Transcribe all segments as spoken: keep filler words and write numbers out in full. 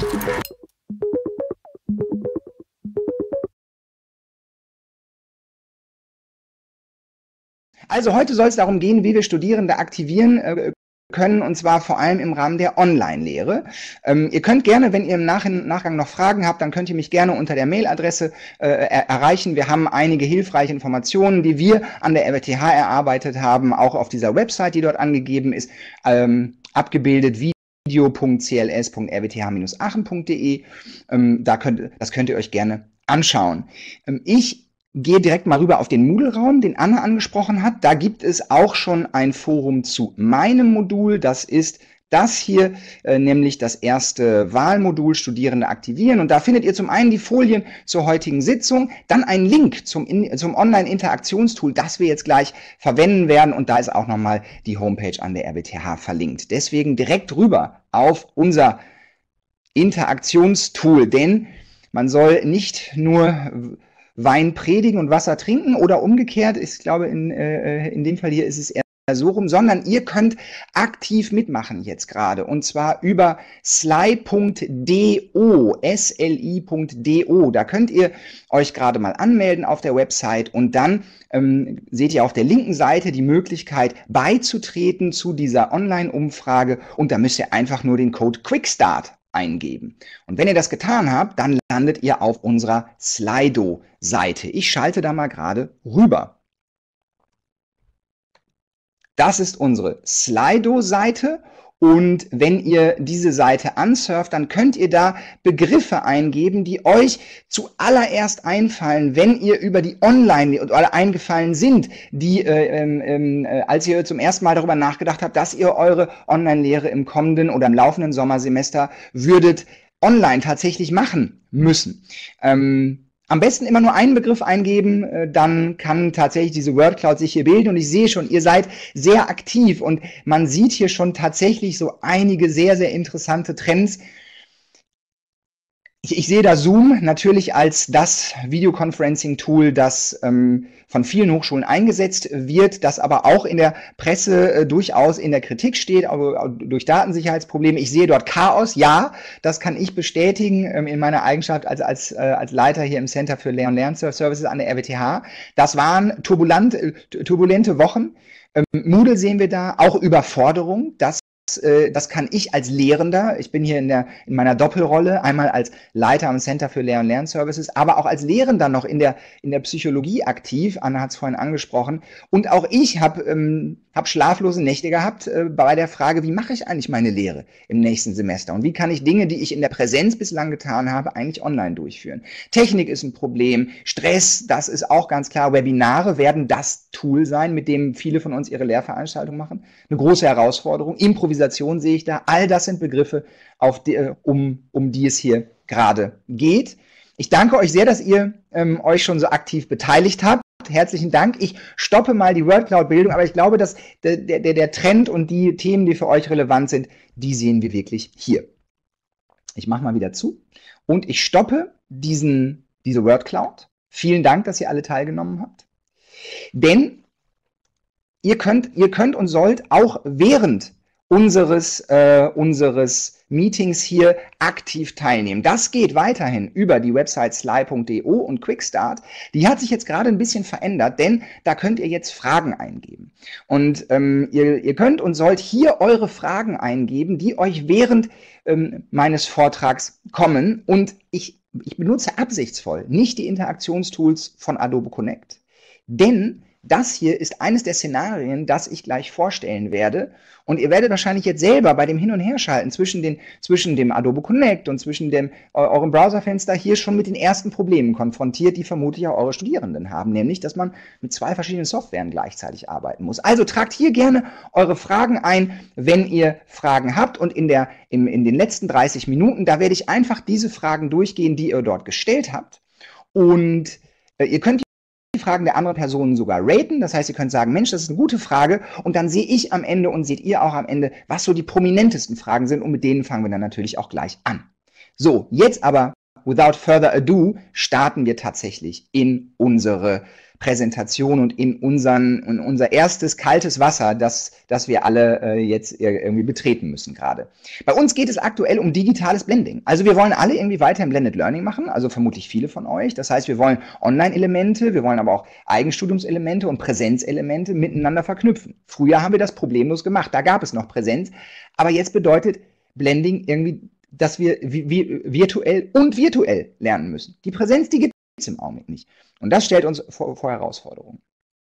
Also heute soll es darum gehen, wie wir Studierende aktivieren äh, können, und zwar vor allem im Rahmen der Online-Lehre. Ähm, ihr könnt gerne, wenn ihr im Nach Nachgang noch Fragen habt, dann könnt ihr mich gerne unter der Mailadresse äh, er erreichen. Wir haben einige hilfreiche Informationen, die wir an der R W T H erarbeitet haben, auch auf dieser Website, die dort angegeben ist, ähm, abgebildet wie video punkt c l s punkt r w t h Bindestrich aachen punkt de. Ähm, da könnt, das könnt ihr euch gerne anschauen. Ähm, ich gehe direkt mal rüber auf den Moodle-Raum, den Anna angesprochen hat. Da gibt es auch schon ein Forum zu meinem Modul. Das ist das hier, äh, nämlich das erste Wahlmodul Studierende aktivieren. Und da findet ihr zum einen die Folien zur heutigen Sitzung, dann einen Link zum, zum Online-Interaktionstool, das wir jetzt gleich verwenden werden. Und da ist auch nochmal die Homepage an der R W T H verlinkt. Deswegen direkt rüber auf unser Interaktionstool, denn man soll nicht nur Wein predigen und Wasser trinken oder umgekehrt, ich glaube in, äh, in dem Fall hier ist es eher so rum, sondern ihr könnt aktiv mitmachen jetzt gerade, und zwar über sli punkt do, S L I punkt do. Da könnt ihr euch gerade mal anmelden auf der Website und dann ähm, seht ihr auf der linken Seite die Möglichkeit beizutreten zu dieser Online-Umfrage, und da müsst ihr einfach nur den Code QUICKSTART eingeben. Und wenn ihr das getan habt, dann landet ihr auf unserer Slido-Seite. Ich schalte da mal gerade rüber. Das ist unsere Slido-Seite, und wenn ihr diese Seite ansurft, dann könnt ihr da Begriffe eingeben, die euch zuallererst einfallen, wenn ihr über die Online oder eingefallen sind, die äh, äh, als ihr zum ersten Mal darüber nachgedacht habt, dass ihr eure Online-Lehre im kommenden oder im laufenden Sommersemester würdet online tatsächlich machen müssen. Ähm, Am besten immer nur einen Begriff eingeben, dann kann tatsächlich diese Wordcloud sich hier bilden, und ich sehe schon, ihr seid sehr aktiv und man sieht hier schon tatsächlich so einige sehr, sehr interessante Trends. Ich, ich sehe da Zoom natürlich als das Videoconferencing-Tool, das ähm, von vielen Hochschulen eingesetzt wird, das aber auch in der Presse äh, durchaus in der Kritik steht, aber durch Datensicherheitsprobleme. Ich sehe dort Chaos, ja, das kann ich bestätigen ähm, in meiner Eigenschaft als, als, äh, als Leiter hier im Center für Lehr- und Lernservices an der R W T H. Das waren turbulent, äh, turbulente Wochen. Ähm, Moodle sehen wir da, auch Überforderung, das Das kann ich als Lehrender, ich bin hier in, der, in meiner Doppelrolle, einmal als Leiter am Center für Lehr- und Lernservices, aber auch als Lehrender noch in der, in der Psychologie aktiv, Anna hat es vorhin angesprochen, und auch ich habe ähm, hab schlaflose Nächte gehabt äh, bei der Frage, wie mache ich eigentlich meine Lehre im nächsten Semester und wie kann ich Dinge, die ich in der Präsenz bislang getan habe, eigentlich online durchführen. Technik ist ein Problem, Stress, das ist auch ganz klar, Webinare werden das Tool sein, mit dem viele von uns ihre Lehrveranstaltungen machen, eine große Herausforderung, Improvisation sehe ich da, all das sind Begriffe, auf die, um, um die es hier gerade geht. Ich danke euch sehr, dass ihr ähm, euch schon so aktiv beteiligt habt. Herzlichen Dank. Ich stoppe mal die Wordcloud-Bildung, aber ich glaube, dass der, der, der Trend und die Themen, die für euch relevant sind, die sehen wir wirklich hier. Ich mache mal wieder zu und ich stoppe diesen, diese Wordcloud. Vielen Dank, dass ihr alle teilgenommen habt. Denn ihr könnt, ihr könnt und sollt auch während unseres, äh, unseres Meetings hier aktiv teilnehmen. Das geht weiterhin über die Website sli punkt do und QuickStart. Die hat sich jetzt gerade ein bisschen verändert, denn da könnt ihr jetzt Fragen eingeben. Und ähm, ihr, ihr könnt und sollt hier eure Fragen eingeben, die euch während ähm, meines Vortrags kommen. Und ich, ich benutze absichtsvoll nicht die Interaktionstools von Adobe Connect, denn das hier ist eines der Szenarien, das ich gleich vorstellen werde. Und ihr werdet wahrscheinlich jetzt selber bei dem Hin- und Herschalten zwischen, den, zwischen dem Adobe Connect und zwischen dem, eurem Browserfenster hier schon mit den ersten Problemen konfrontiert, die vermutlich auch eure Studierenden haben. Nämlich, dass man mit zwei verschiedenen Softwaren gleichzeitig arbeiten muss. Also tragt hier gerne eure Fragen ein, wenn ihr Fragen habt. Und in, der, im, in den letzten dreißig Minuten, da werde ich einfach diese Fragen durchgehen, die ihr dort gestellt habt. Und äh, ihr könnt die Fragen der anderen Personen sogar raten. Das heißt, ihr könnt sagen, Mensch, das ist eine gute Frage. Und dann sehe ich am Ende und seht ihr auch am Ende, was so die prominentesten Fragen sind. Und mit denen fangen wir dann natürlich auch gleich an. So, jetzt aber, without further ado, starten wir tatsächlich in unsere Präsentation und in, unseren, in unser erstes kaltes Wasser, das, das wir alle äh, jetzt irgendwie betreten müssen gerade. Bei uns geht es aktuell um digitales Blending. Also wir wollen alle irgendwie weiter im Blended Learning machen, also vermutlich viele von euch. Das heißt, wir wollen Online-Elemente, wir wollen aber auch Eigenstudiumselemente und Präsenzelemente miteinander verknüpfen. Früher haben wir das problemlos gemacht, da gab es noch Präsenz, aber jetzt bedeutet Blending irgendwie, dass wir virtuell und virtuell lernen müssen. Die Präsenz, die gibt es im Augenblick nicht. Und das stellt uns vor, vor Herausforderungen.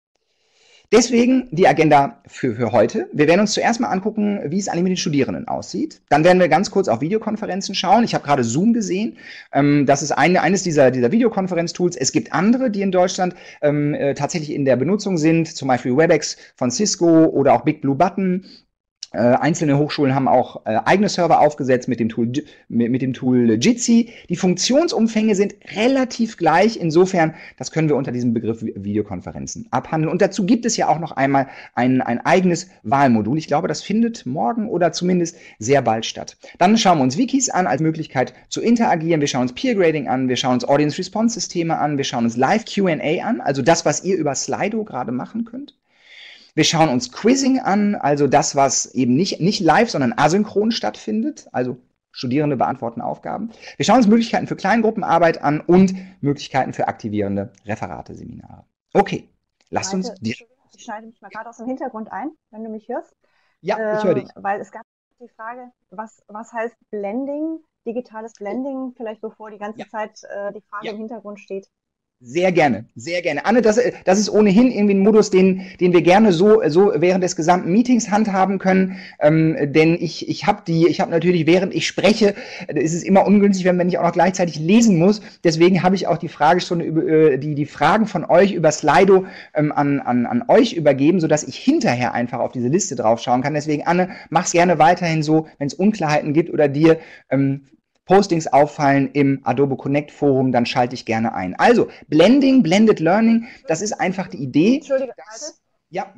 Deswegen die Agenda für, für heute. Wir werden uns zuerst mal angucken, wie es eigentlich mit den Studierenden aussieht. Dann werden wir ganz kurz auf Videokonferenzen schauen. Ich habe gerade Zoom gesehen. Ähm, das ist eine, eines dieser, dieser Videokonferenz-Tools. Es gibt andere, die in Deutschland ähm, äh, tatsächlich in der Benutzung sind, zum Beispiel WebEx von Cisco oder auch Big Blue Button. Äh, einzelne Hochschulen haben auch äh, eigene Server aufgesetzt mit dem Tool, mit, mit dem Tool Jitsi. Die Funktionsumfänge sind relativ gleich. Insofern, das können wir unter diesem Begriff Videokonferenzen abhandeln. Und dazu gibt es ja auch noch einmal ein, ein eigenes Wahlmodul. Ich glaube, das findet morgen oder zumindest sehr bald statt. Dann schauen wir uns Wikis an als Möglichkeit zu interagieren. Wir schauen uns Peer Grading an. Wir schauen uns Audience Response Systeme an. Wir schauen uns Live Q and A an. Also das, was ihr über Slido gerade machen könnt. Wir schauen uns Quizzing an, also das, was eben nicht, nicht live, sondern asynchron stattfindet, also Studierende beantworten Aufgaben. Wir schauen uns Möglichkeiten für Kleingruppenarbeit an und Möglichkeiten für aktivierende Referate, Seminare. Okay, lasst uns... Ich schneide mich mal gerade aus dem Hintergrund ein, wenn du mich hörst. Ja, ähm, ich höre dich. Weil es gab die Frage, was, was heißt Blending, digitales Blending, vielleicht bevor die ganze ja. Zeit äh, die Frage ja. im Hintergrund steht. Sehr gerne, sehr gerne. Anne, das, das ist ohnehin irgendwie ein Modus, den, den wir gerne so, so während des gesamten Meetings handhaben können, ähm, denn ich, ich habe die, ich habe natürlich, während ich spreche, ist es immer ungünstig, wenn man ich auch noch gleichzeitig lesen muss. Deswegen habe ich auch die Fragestunde über die, die Fragen von euch über Slido ähm, an, an, an euch übergeben, sodass ich hinterher einfach auf diese Liste draufschauen kann. Deswegen, Anne, mach's gerne weiterhin so, wenn es Unklarheiten gibt oder dir ähm, Postings auffallen im Adobe Connect Forum, dann schalte ich gerne ein. Also, Blending, Blended Learning, das ist einfach die Idee. Entschuldige, dass, ja.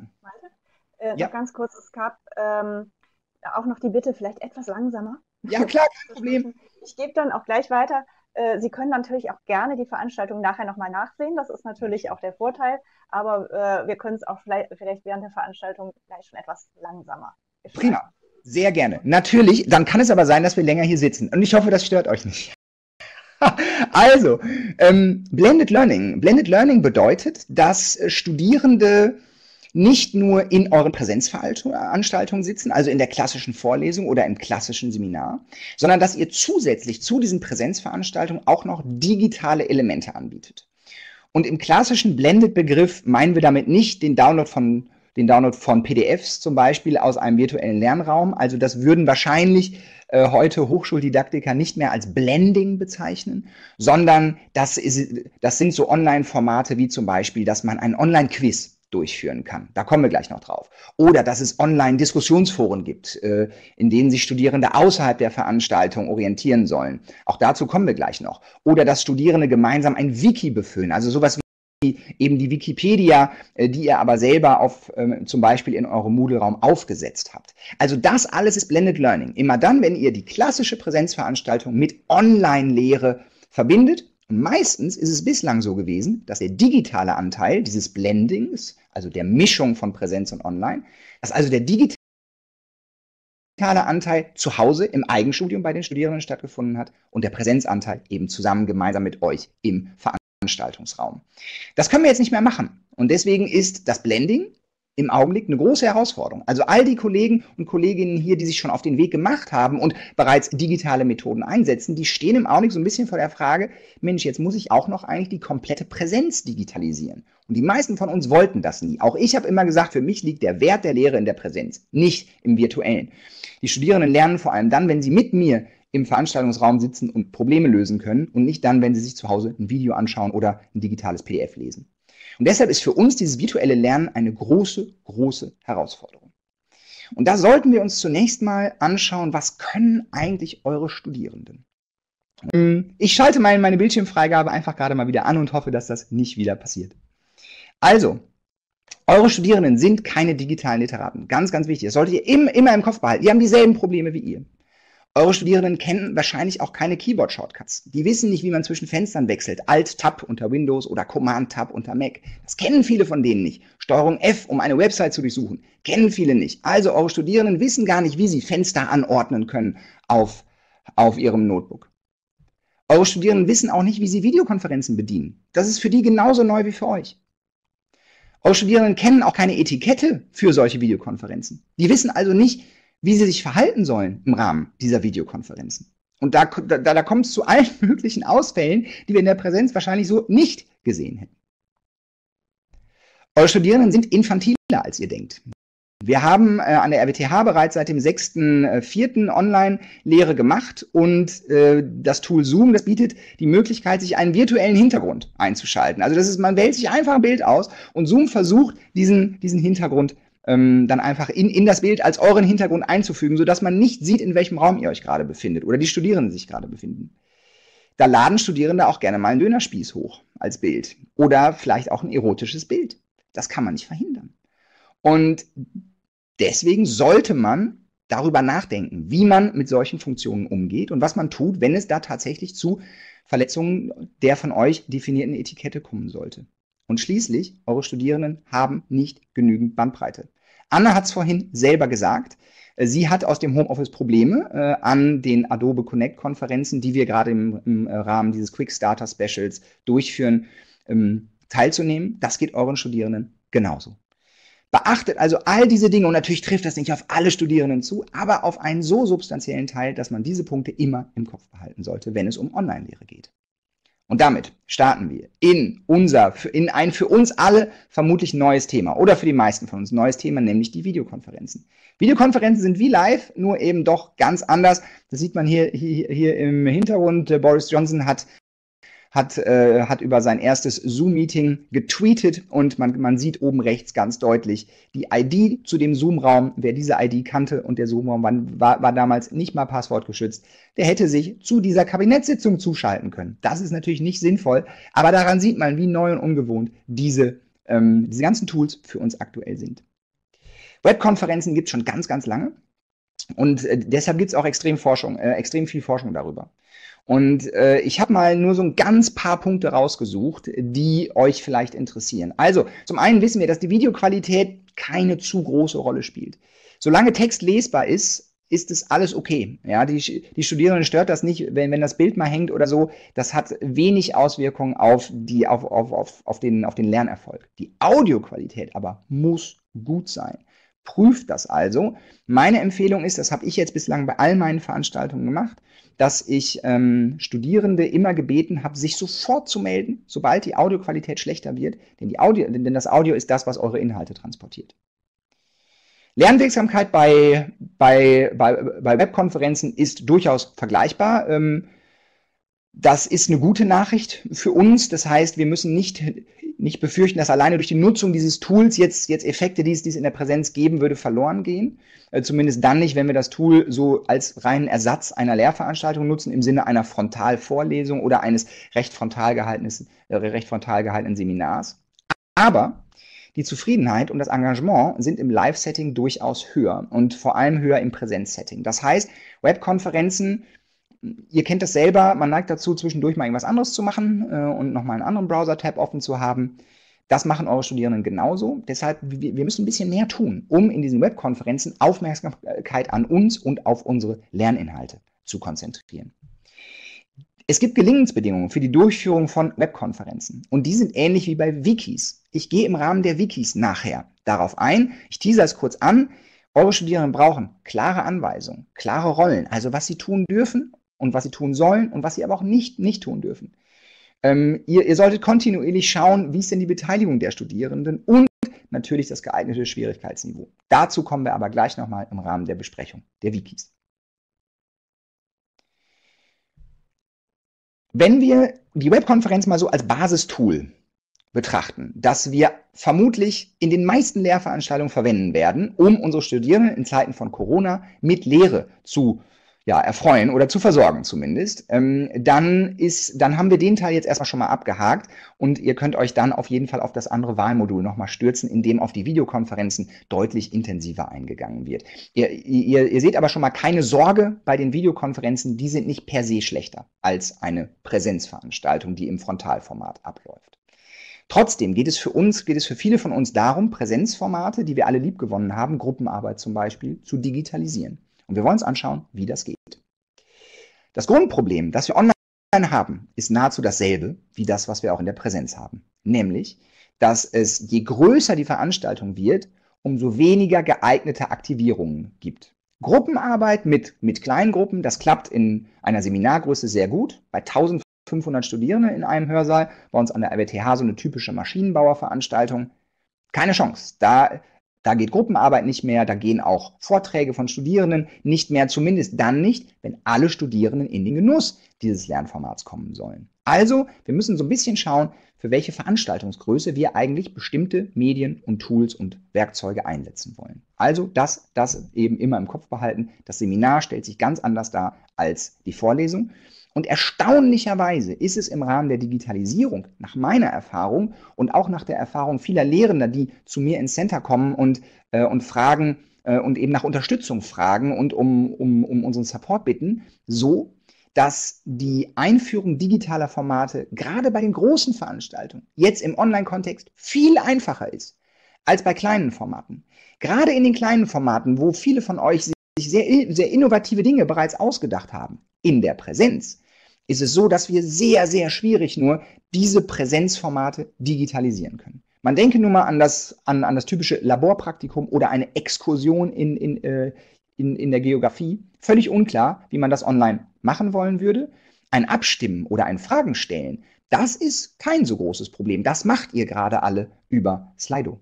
Äh, ja. Noch ganz kurz, es gab ähm, auch noch die Bitte, vielleicht etwas langsamer. Ja, klar, kein Problem. Ich gebe dann auch gleich weiter. Äh, Sie können natürlich auch gerne die Veranstaltung nachher nochmal nachsehen. Das ist natürlich auch der Vorteil. Aber äh, wir können es auch vielleicht, vielleicht während der Veranstaltung gleich schon etwas langsamer gestalten. Prima. Sehr gerne. Natürlich, dann kann es aber sein, dass wir länger hier sitzen. Und ich hoffe, das stört euch nicht. Also, ähm, Blended Learning. Blended Learning bedeutet, dass Studierende nicht nur in euren Präsenzveranstaltungen sitzen, also in der klassischen Vorlesung oder im klassischen Seminar, sondern dass ihr zusätzlich zu diesen Präsenzveranstaltungen auch noch digitale Elemente anbietet. Und im klassischen Blended-Begriff meinen wir damit nicht den Download von den Download von P D Fs zum Beispiel aus einem virtuellen Lernraum. Also das würden wahrscheinlich äh, heute Hochschuldidaktiker nicht mehr als Blending bezeichnen, sondern das, ist, das sind so Online-Formate wie zum Beispiel, dass man einen Online-Quiz durchführen kann. Da kommen wir gleich noch drauf. Oder dass es Online-Diskussionsforen gibt, äh, in denen sich Studierende außerhalb der Veranstaltung orientieren sollen. Auch dazu kommen wir gleich noch. Oder dass Studierende gemeinsam ein Wiki befüllen, also sowas wie eben die Wikipedia, die ihr aber selber auf, ähm, zum Beispiel in eurem Moodle-Raum aufgesetzt habt. Also das alles ist Blended Learning. Immer dann, wenn ihr die klassische Präsenzveranstaltung mit Online-Lehre verbindet. Und meistens ist es bislang so gewesen, dass der digitale Anteil dieses Blendings, also der Mischung von Präsenz und Online, dass also der digitale Anteil zu Hause im Eigenstudium bei den Studierenden stattgefunden hat und der Präsenzanteil eben zusammen gemeinsam mit euch im Veranstaltungsraum. Veranstaltungsraum. Das können wir jetzt nicht mehr machen. Und deswegen ist das Blending im Augenblick eine große Herausforderung. Also all die Kollegen und Kolleginnen hier, die sich schon auf den Weg gemacht haben und bereits digitale Methoden einsetzen, die stehen im Augenblick so ein bisschen vor der Frage, Mensch, jetzt muss ich auch noch eigentlich die komplette Präsenz digitalisieren. Und die meisten von uns wollten das nie. Auch ich habe immer gesagt, für mich liegt der Wert der Lehre in der Präsenz, nicht im Virtuellen. Die Studierenden lernen vor allem dann, wenn sie mit mir im Veranstaltungsraum sitzen und Probleme lösen können und nicht dann, wenn sie sich zu Hause ein Video anschauen oder ein digitales P D F lesen. Und deshalb ist für uns dieses virtuelle Lernen eine große, große Herausforderung. Und da sollten wir uns zunächst mal anschauen, was können eigentlich eure Studierenden? Ich schalte meine, meine Bildschirmfreigabe einfach gerade mal wieder an und hoffe, dass das nicht wieder passiert. Also, eure Studierenden sind keine digitalen Literaten. Ganz, ganz wichtig. Das solltet ihr immer, immer im Kopf behalten. Die haben dieselben Probleme wie ihr. Eure Studierenden kennen wahrscheinlich auch keine Keyboard-Shortcuts. Die wissen nicht, wie man zwischen Fenstern wechselt. Alt-Tab unter Windows oder Command-Tab unter Mac. Das kennen viele von denen nicht. Steuerung F, um eine Website zu durchsuchen, kennen viele nicht. Also eure Studierenden wissen gar nicht, wie sie Fenster anordnen können auf, auf ihrem Notebook. Eure Studierenden wissen auch nicht, wie sie Videokonferenzen bedienen. Das ist für die genauso neu wie für euch. Eure Studierenden kennen auch keine Etikette für solche Videokonferenzen. Die wissen also nicht, wie sie sich verhalten sollen im Rahmen dieser Videokonferenzen. Und da, da, da kommt es zu allen möglichen Ausfällen, die wir in der Präsenz wahrscheinlich so nicht gesehen hätten. Eure Studierenden sind infantiler, als ihr denkt. Wir haben äh, an der R W T H bereits seit dem sechsten vierten Online-Lehre gemacht und äh, das Tool Zoom, das bietet die Möglichkeit, sich einen virtuellen Hintergrund einzuschalten. Also das ist, man wählt sich einfach ein Bild aus und Zoom versucht, diesen, diesen Hintergrund ähm, dann einfach in, in das Bild als euren Hintergrund einzufügen, sodass man nicht sieht, in welchem Raum ihr euch gerade befindet oder die Studierenden sich gerade befinden. Da laden Studierende auch gerne mal einen Dönerspieß hoch als Bild oder vielleicht auch ein erotisches Bild. Das kann man nicht verhindern. Und deswegen sollte man darüber nachdenken, wie man mit solchen Funktionen umgeht und was man tut, wenn es da tatsächlich zu Verletzungen der von euch definierten Etikette kommen sollte. Und schließlich, eure Studierenden haben nicht genügend Bandbreite. Anna hat es vorhin selber gesagt. Sie hat aus dem Homeoffice Probleme äh, an den Adobe Connect-Konferenzen, die wir gerade im, im Rahmen dieses Quick Starter Specials durchführen, ähm, teilzunehmen. Das geht euren Studierenden genauso. Beachtet also all diese Dinge und natürlich trifft das nicht auf alle Studierenden zu, aber auf einen so substanziellen Teil, dass man diese Punkte immer im Kopf behalten sollte, wenn es um Online-Lehre geht. Und damit starten wir in unser, in ein für uns alle vermutlich neues Thema oder für die meisten von uns neues Thema, nämlich die Videokonferenzen. Videokonferenzen sind wie live, nur eben doch ganz anders. Das sieht man hier, hier, hier im Hintergrund. Boris Johnson hat Hat, äh, hat über sein erstes Zoom-Meeting getweetet und man, man sieht oben rechts ganz deutlich die I D zu dem Zoom-Raum. Wer diese I D kannte und der Zoom-Raum war, war, war damals nicht mal passwortgeschützt, der hätte sich zu dieser Kabinettssitzung zuschalten können. Das ist natürlich nicht sinnvoll, aber daran sieht man, wie neu und ungewohnt diese, ähm, diese ganzen Tools für uns aktuell sind. Webkonferenzen gibt es schon ganz, ganz lange und äh, deshalb gibt es auch extrem, Forschung, äh, extrem viel Forschung darüber. Und äh, ich habe mal nur so ein ganz paar Punkte rausgesucht, die euch vielleicht interessieren. Also, zum einen wissen wir, dass die Videoqualität keine zu große Rolle spielt. Solange Text lesbar ist, ist es alles okay. Ja, die, die Studierenden stört das nicht, wenn, wenn das Bild mal hängt oder so. Das hat wenig Auswirkungen auf, die, auf, auf, auf, auf, den, auf den Lernerfolg. Die Audioqualität aber muss gut sein. Prüft das also. Meine Empfehlung ist, das habe ich jetzt bislang bei all meinen Veranstaltungen gemacht, dass ich ähm, Studierende immer gebeten habe, sich sofort zu melden, sobald die Audioqualität schlechter wird, denn, die Audio, denn das Audio ist das, was eure Inhalte transportiert. Lernwirksamkeit bei, bei, bei, bei Webkonferenzen ist durchaus vergleichbar. Ähm, das ist eine gute Nachricht für uns. Das heißt, wir müssen nicht, nicht befürchten, dass alleine durch die Nutzung dieses Tools jetzt, jetzt Effekte, die es, die es in der Präsenz geben würde, verloren gehen. Äh, zumindest dann nicht, wenn wir das Tool so als reinen Ersatz einer Lehrveranstaltung nutzen, im Sinne einer Frontalvorlesung oder eines recht frontal gehaltenes, äh, recht frontal gehaltenen Seminars. Aber die Zufriedenheit und das Engagement sind im Live-Setting durchaus höher und vor allem höher im Präsenz-Setting. Das heißt, Webkonferenzen, ihr kennt das selber, man neigt dazu, zwischendurch mal irgendwas anderes zu machen äh, und nochmal einen anderen Browser-Tab offen zu haben. Das machen eure Studierenden genauso. Deshalb, wir, wir müssen ein bisschen mehr tun, um in diesen Webkonferenzen Aufmerksamkeit an uns und auf unsere Lerninhalte zu konzentrieren. Es gibt Gelingensbedingungen für die Durchführung von Webkonferenzen und die sind ähnlich wie bei Wikis. Ich gehe im Rahmen der Wikis nachher darauf ein. Ich teaser es kurz an. Eure Studierenden brauchen klare Anweisungen, klare Rollen, also was sie tun dürfen und was sie tun sollen und was sie aber auch nicht, nicht tun dürfen. Ähm, ihr, ihr solltet kontinuierlich schauen, wie ist denn die Beteiligung der Studierenden und natürlich das geeignete Schwierigkeitsniveau. Dazu kommen wir aber gleich nochmal im Rahmen der Besprechung der Wikis. Wenn wir die Webkonferenz mal so als Basistool betrachten, das wir vermutlich in den meisten Lehrveranstaltungen verwenden werden, um unsere Studierenden in Zeiten von Corona mit Lehre zu ja, erfreuen oder zu versorgen zumindest, ähm, dann ist, dann haben wir den Teil jetzt erstmal schon mal abgehakt und ihr könnt euch dann auf jeden Fall auf das andere Wahlmodul nochmal stürzen, in dem auf die Videokonferenzen deutlich intensiver eingegangen wird. Ihr, ihr, ihr seht aber schon mal keine Sorge bei den Videokonferenzen, die sind nicht per se schlechter als eine Präsenzveranstaltung, die im Frontalformat abläuft. Trotzdem geht es für uns, geht es für viele von uns darum, Präsenzformate, die wir alle liebgewonnen haben, Gruppenarbeit zum Beispiel, zu digitalisieren. Und wir wollen uns anschauen, wie das geht. Das Grundproblem, das wir online haben, ist nahezu dasselbe wie das, was wir auch in der Präsenz haben. Nämlich, dass es, je größer die Veranstaltung wird, umso weniger geeignete Aktivierungen gibt. Gruppenarbeit mit, mit kleinen Gruppen, das klappt in einer Seminargröße sehr gut. Bei eintausendfünfhundert Studierenden in einem Hörsaal, bei uns an der R W T H so eine typische Maschinenbauerveranstaltung. Keine Chance. Da Da geht Gruppenarbeit nicht mehr, da gehen auch Vorträge von Studierenden nicht mehr, zumindest dann nicht, wenn alle Studierenden in den Genuss dieses Lernformats kommen sollen. Also, wir müssen so ein bisschen schauen, für welche Veranstaltungsgröße wir eigentlich bestimmte Medien und Tools und Werkzeuge einsetzen wollen. Also das, das eben immer im Kopf behalten. Das Seminar stellt sich ganz anders dar als die Vorlesung. Und erstaunlicherweise ist es im Rahmen der Digitalisierung, nach meiner Erfahrung und auch nach der Erfahrung vieler Lehrender, die zu mir ins Center kommen und, äh, und fragen äh, und eben nach Unterstützung fragen und um, um, um unseren Support bitten, so, dass die Einführung digitaler Formate gerade bei den großen Veranstaltungen jetzt im Online-Kontext viel einfacher ist als bei kleinen Formaten. Gerade in den kleinen Formaten, wo viele von euch sich sehr, sehr innovative Dinge bereits ausgedacht haben, in der Präsenz, ist es so, dass wir sehr, sehr schwierig nur diese Präsenzformate digitalisieren können. Man denke nur mal an das, an, an das typische Laborpraktikum oder eine Exkursion in, in, äh, in, in der Geografie. Völlig unklar, wie man das online machen wollen würde. Ein Abstimmen oder ein Fragen stellen, das ist kein so großes Problem. Das macht ihr gerade alle über Slido.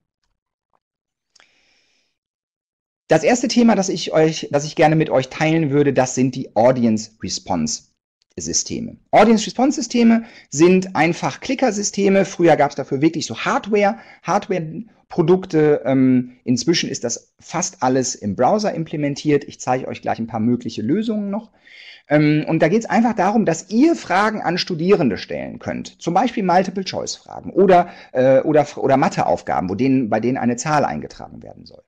Das erste Thema, das ich euch, das ich gerne mit euch teilen würde, das sind die Audience Response Systeme. Audience Response Systeme sind einfach Klickersysteme. Früher gab es dafür wirklich so Hardware, Hardware-Produkte. Ähm, inzwischen ist das fast alles im Browser implementiert. Ich zeige euch gleich ein paar mögliche Lösungen noch. Ähm, und da geht es einfach darum, dass ihr Fragen an Studierende stellen könnt. Zum Beispiel Multiple-Choice-Fragen oder, äh, oder, oder Matheaufgaben, wo denen, bei denen eine Zahl eingetragen werden soll.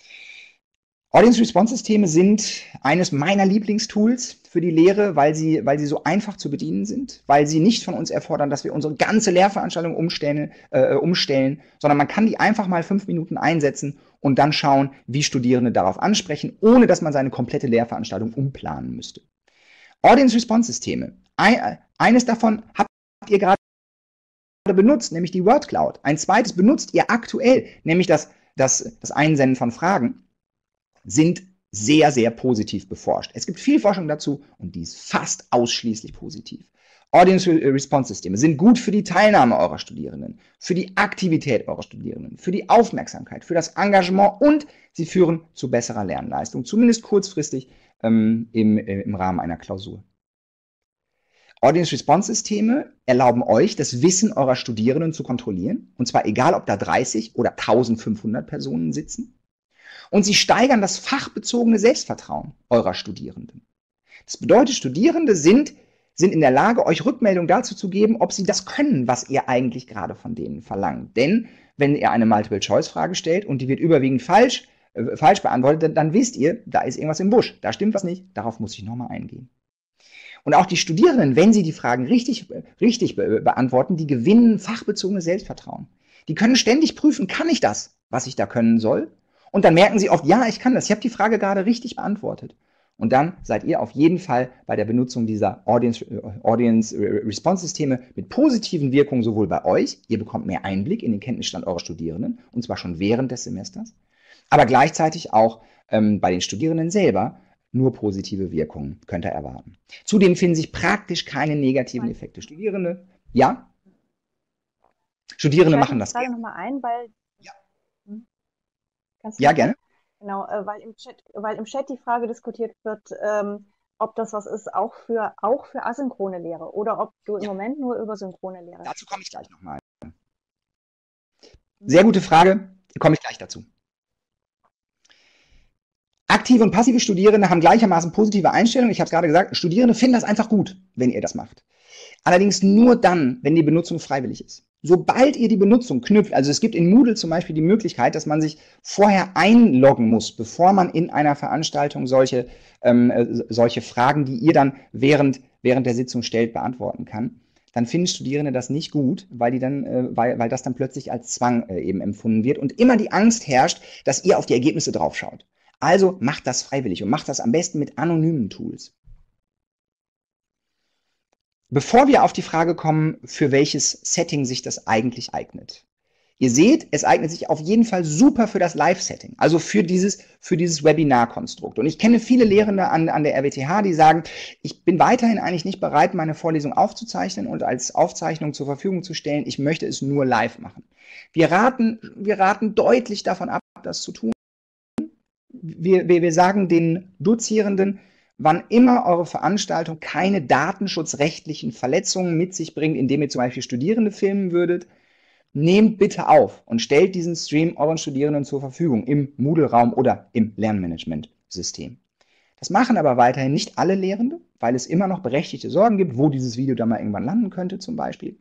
Audience-Response-Systeme sind eines meiner Lieblingstools für die Lehre, weil sie, weil sie so einfach zu bedienen sind, weil sie nicht von uns erfordern, dass wir unsere ganze Lehrveranstaltung umstellen, äh, umstellen, sondern man kann die einfach mal fünf Minuten einsetzen und dann schauen, wie Studierende darauf ansprechen, ohne dass man seine komplette Lehrveranstaltung umplanen müsste. Audience-Response-Systeme. Ein, eines davon habt ihr gerade benutzt, nämlich die Word Cloud. Ein zweites benutzt ihr aktuell, nämlich das, das, das Einsenden von Fragen, sind sehr, sehr positiv beforscht. Es gibt viel Forschung dazu und die ist fast ausschließlich positiv. Audience-Response-Systeme sind gut für die Teilnahme eurer Studierenden, für die Aktivität eurer Studierenden, für die Aufmerksamkeit, für das Engagement und sie führen zu besserer Lernleistung, zumindest kurzfristig ähm, im, äh, im Rahmen einer Klausur. Audience-Response-Systeme erlauben euch, das Wissen eurer Studierenden zu kontrollieren, und zwar egal, ob da dreißig oder eintausendfünfhundert Personen sitzen. Und sie steigern das fachbezogene Selbstvertrauen eurer Studierenden. Das bedeutet, Studierende sind, sind in der Lage, euch Rückmeldung dazu zu geben, ob sie das können, was ihr eigentlich gerade von denen verlangt. Denn wenn ihr eine Multiple-Choice-Frage stellt und die wird überwiegend falsch, äh, falsch beantwortet, dann, dann wisst ihr, da ist irgendwas im Busch, da stimmt was nicht, darauf muss ich nochmal eingehen. Und auch die Studierenden, wenn sie die Fragen richtig, richtig be beantworten, die gewinnen fachbezogenes Selbstvertrauen. Die können ständig prüfen, kann ich das, was ich da können soll? Und dann merken sie oft, ja, ich kann das, ich habe die Frage gerade richtig beantwortet. Und dann seid ihr auf jeden Fall bei der Benutzung dieser Audience, Audience Response Systeme mit positiven Wirkungen sowohl bei euch, ihr bekommt mehr Einblick in den Kenntnisstand eurer Studierenden, und zwar schon während des Semesters, aber gleichzeitig auch ähm, bei den Studierenden selber nur positive Wirkungen könnt ihr erwarten. Zudem finden sich praktisch keine negativen Effekte. Studierende, ja? Studierende machen das gerne. Ich frage nochmal ein, weil... Ja. Hm? Ja, gerne. Genau, äh, weil, im Chat, weil im Chat die Frage diskutiert wird, ähm, ob das was ist, auch für, auch für asynchrone Lehre oder ob du im ja. Moment nur über synchrone Lehre. Dazu komme ich gleich nochmal. Sehr gute Frage, komme ich gleich dazu. Aktive und passive Studierende haben gleichermaßen positive Einstellungen. Ich habe es gerade gesagt, Studierende finden das einfach gut, wenn ihr das macht. Allerdings nur dann, wenn die Benutzung freiwillig ist. Sobald ihr die Benutzung knüpft, also es gibt in Moodle zum Beispiel die Möglichkeit, dass man sich vorher einloggen muss, bevor man in einer Veranstaltung solche, ähm, solche Fragen, die ihr dann während, während der Sitzung stellt, beantworten kann, dann finden Studierende das nicht gut, weil, die dann, äh, weil, weil das dann plötzlich als Zwang äh, eben empfunden wird und immer die Angst herrscht, dass ihr auf die Ergebnisse draufschaut. Also macht das freiwillig und macht das am besten mit anonymen Tools. Bevor wir auf die Frage kommen, für welches Setting sich das eigentlich eignet. Ihr seht, es eignet sich auf jeden Fall super für das Live-Setting, also für dieses, für dieses Webinar-Konstrukt. Und ich kenne viele Lehrende an, an der R W T H, die sagen, ich bin weiterhin eigentlich nicht bereit, meine Vorlesung aufzuzeichnen und als Aufzeichnung zur Verfügung zu stellen. Ich möchte es nur live machen. Wir raten, wir raten deutlich davon ab, das zu tun. Wir, wir, wir sagen den Dozierenden, wann immer eure Veranstaltung keine datenschutzrechtlichen Verletzungen mit sich bringt, indem ihr zum Beispiel Studierende filmen würdet, nehmt bitte auf und stellt diesen Stream euren Studierenden zur Verfügung im Moodle-Raum oder im Lernmanagement-System. Das machen aber weiterhin nicht alle Lehrende, weil es immer noch berechtigte Sorgen gibt, wo dieses Video dann mal irgendwann landen könnte zum Beispiel.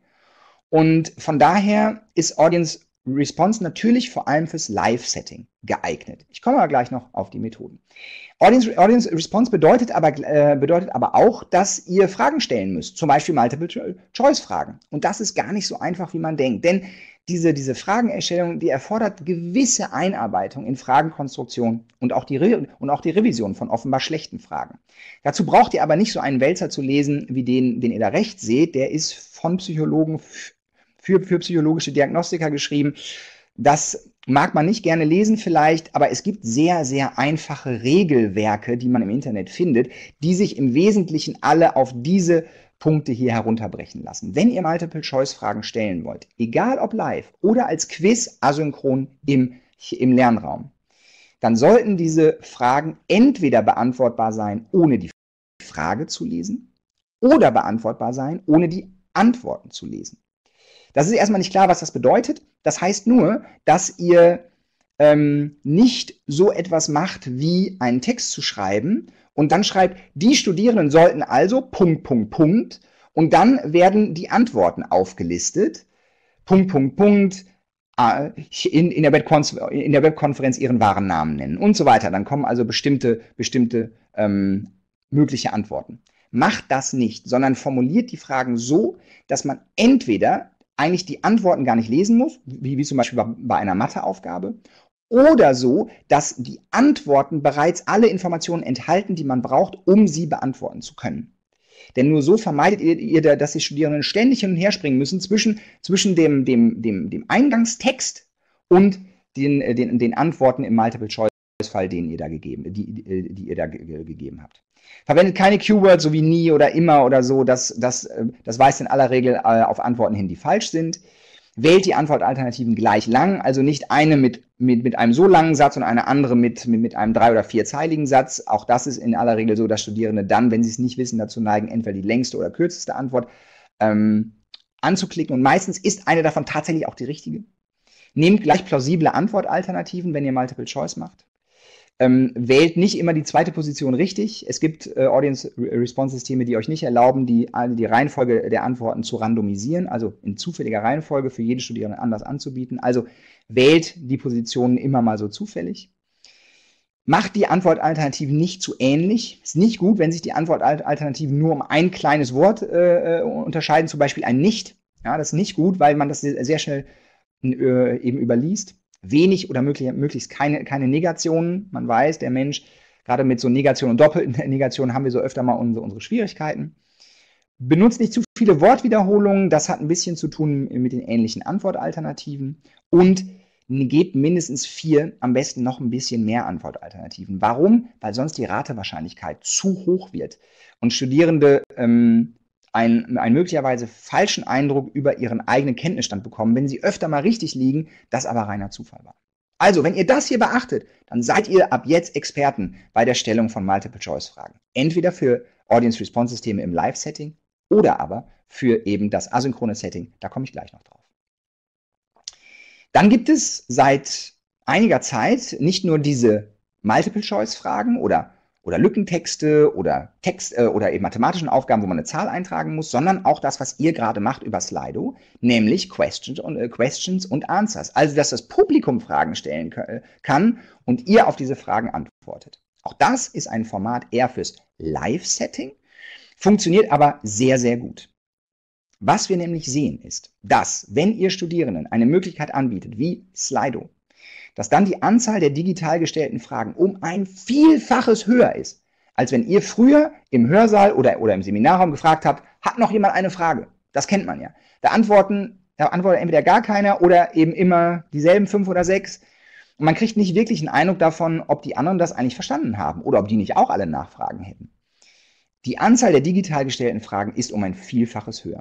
Und von daher ist Audience Response natürlich vor allem fürs Live-Setting geeignet. Ich komme aber gleich noch auf die Methoden. Audience, Audience Response bedeutet aber, äh, bedeutet aber auch, dass ihr Fragen stellen müsst, zum Beispiel Multiple-Choice-Fragen. Und das ist gar nicht so einfach, wie man denkt, denn diese, diese Fragenerstellung, die erfordert gewisse Einarbeitung in Fragenkonstruktion und auch, die Re und auch die Revision von offenbar schlechten Fragen. Dazu braucht ihr aber nicht so einen Wälzer zu lesen, wie den, den ihr da rechts seht. Der ist von Psychologen Für, für psychologische Diagnostiker geschrieben. Das mag man nicht gerne lesen vielleicht, aber es gibt sehr, sehr einfache Regelwerke, die man im Internet findet, die sich im Wesentlichen alle auf diese Punkte hier herunterbrechen lassen. Wenn ihr Multiple-Choice-Fragen stellen wollt, egal ob live oder als Quiz asynchron im, im Lernraum, dann sollten diese Fragen entweder beantwortbar sein, ohne die Frage zu lesen, oder beantwortbar sein, ohne die Antworten zu lesen. Das ist erstmal nicht klar, was das bedeutet. Das heißt nur, dass ihr ähm, nicht so etwas macht, wie einen Text zu schreiben und dann schreibt, die Studierenden sollten also Punkt, Punkt, Punkt und dann werden die Antworten aufgelistet. Punkt, Punkt, Punkt, äh, in, in, der in der Webkonferenz ihren wahren Namen nennen und so weiter. Dann kommen also bestimmte, bestimmte ähm, mögliche Antworten. Macht das nicht, sondern formuliert die Fragen so, dass man entweder eigentlich die Antworten gar nicht lesen muss, wie, wie zum Beispiel bei, bei einer Matheaufgabe, oder so, dass die Antworten bereits alle Informationen enthalten, die man braucht, um sie beantworten zu können. Denn nur so vermeidet ihr, ihr dass die Studierenden ständig hin und her springen müssen zwischen, zwischen dem, dem, dem, dem Eingangstext und den, den, den Antworten im Multiple-Choice-Fall, den ihr da gegeben, die, die ihr da gegeben habt. Verwendet keine Keywords so wie nie oder immer oder so, das, das, das weist in aller Regel auf Antworten hin, die falsch sind. Wählt die Antwortalternativen gleich lang, also nicht eine mit, mit, mit einem so langen Satz und eine andere mit, mit, mit einem drei- oder vierzeiligen Satz. Auch das ist in aller Regel so, dass Studierende dann, wenn sie es nicht wissen, dazu neigen, entweder die längste oder kürzeste Antwort ähm, anzuklicken. Und meistens ist eine davon tatsächlich auch die richtige. Nehmt gleich plausible Antwortalternativen, wenn ihr Multiple Choice macht. Ähm, wählt nicht immer die zweite Position richtig. Es gibt äh, Audience-Response-Systeme, die euch nicht erlauben, die, die Reihenfolge der Antworten zu randomisieren, also in zufälliger Reihenfolge für jeden Studierenden anders anzubieten. Also wählt die Positionen immer mal so zufällig. Macht die Antwortalternativen nicht zu ähnlich. Ist nicht gut, wenn sich die Antwortalternativen nur um ein kleines Wort äh, unterscheiden, zum Beispiel ein Nicht. Ja, das ist nicht gut, weil man das sehr schnell äh, eben überliest. Wenig oder möglich, möglichst keine, keine Negationen. Man weiß, der Mensch, gerade mit so Negationen und doppelten Negationen haben wir so öfter mal unsere, unsere Schwierigkeiten. Benutzt nicht zu viele Wortwiederholungen. Das hat ein bisschen zu tun mit den ähnlichen Antwortalternativen. Und gebt mindestens vier, am besten noch ein bisschen mehr Antwortalternativen. Warum? Weil sonst die Ratewahrscheinlichkeit zu hoch wird und Studierende ähm, einen, einen möglicherweise falschen Eindruck über ihren eigenen Kenntnisstand bekommen, wenn sie öfter mal richtig liegen, das aber reiner Zufall war. Also, wenn ihr das hier beachtet, dann seid ihr ab jetzt Experten bei der Stellung von Multiple-Choice-Fragen. Entweder für Audience-Response-Systeme im Live-Setting oder aber für eben das asynchrone Setting. Da komme ich gleich noch drauf. Dann gibt es seit einiger Zeit nicht nur diese Multiple-Choice-Fragen oder, oder Lückentexte oder Text äh, oder eben mathematischen Aufgaben, wo man eine Zahl eintragen muss, sondern auch das, was ihr gerade macht über Slido, nämlich Questions und, äh, Questions und Answers. Also, dass das Publikum Fragen stellen kann und ihr auf diese Fragen antwortet. Auch das ist ein Format eher fürs Live-Setting, funktioniert aber sehr, sehr gut. Was wir nämlich sehen ist, dass, wenn ihr Studierenden eine Möglichkeit anbietet, wie Slido, dass dann die Anzahl der digital gestellten Fragen um ein Vielfaches höher ist, als wenn ihr früher im Hörsaal oder, oder im Seminarraum gefragt habt, hat noch jemand eine Frage? Das kennt man ja. Da antworten, da antwortet entweder gar keiner oder eben immer dieselben fünf oder sechs. Und man kriegt nicht wirklich einen Eindruck davon, ob die anderen das eigentlich verstanden haben oder ob die nicht auch alle Nachfragen hätten. Die Anzahl der digital gestellten Fragen ist um ein Vielfaches höher.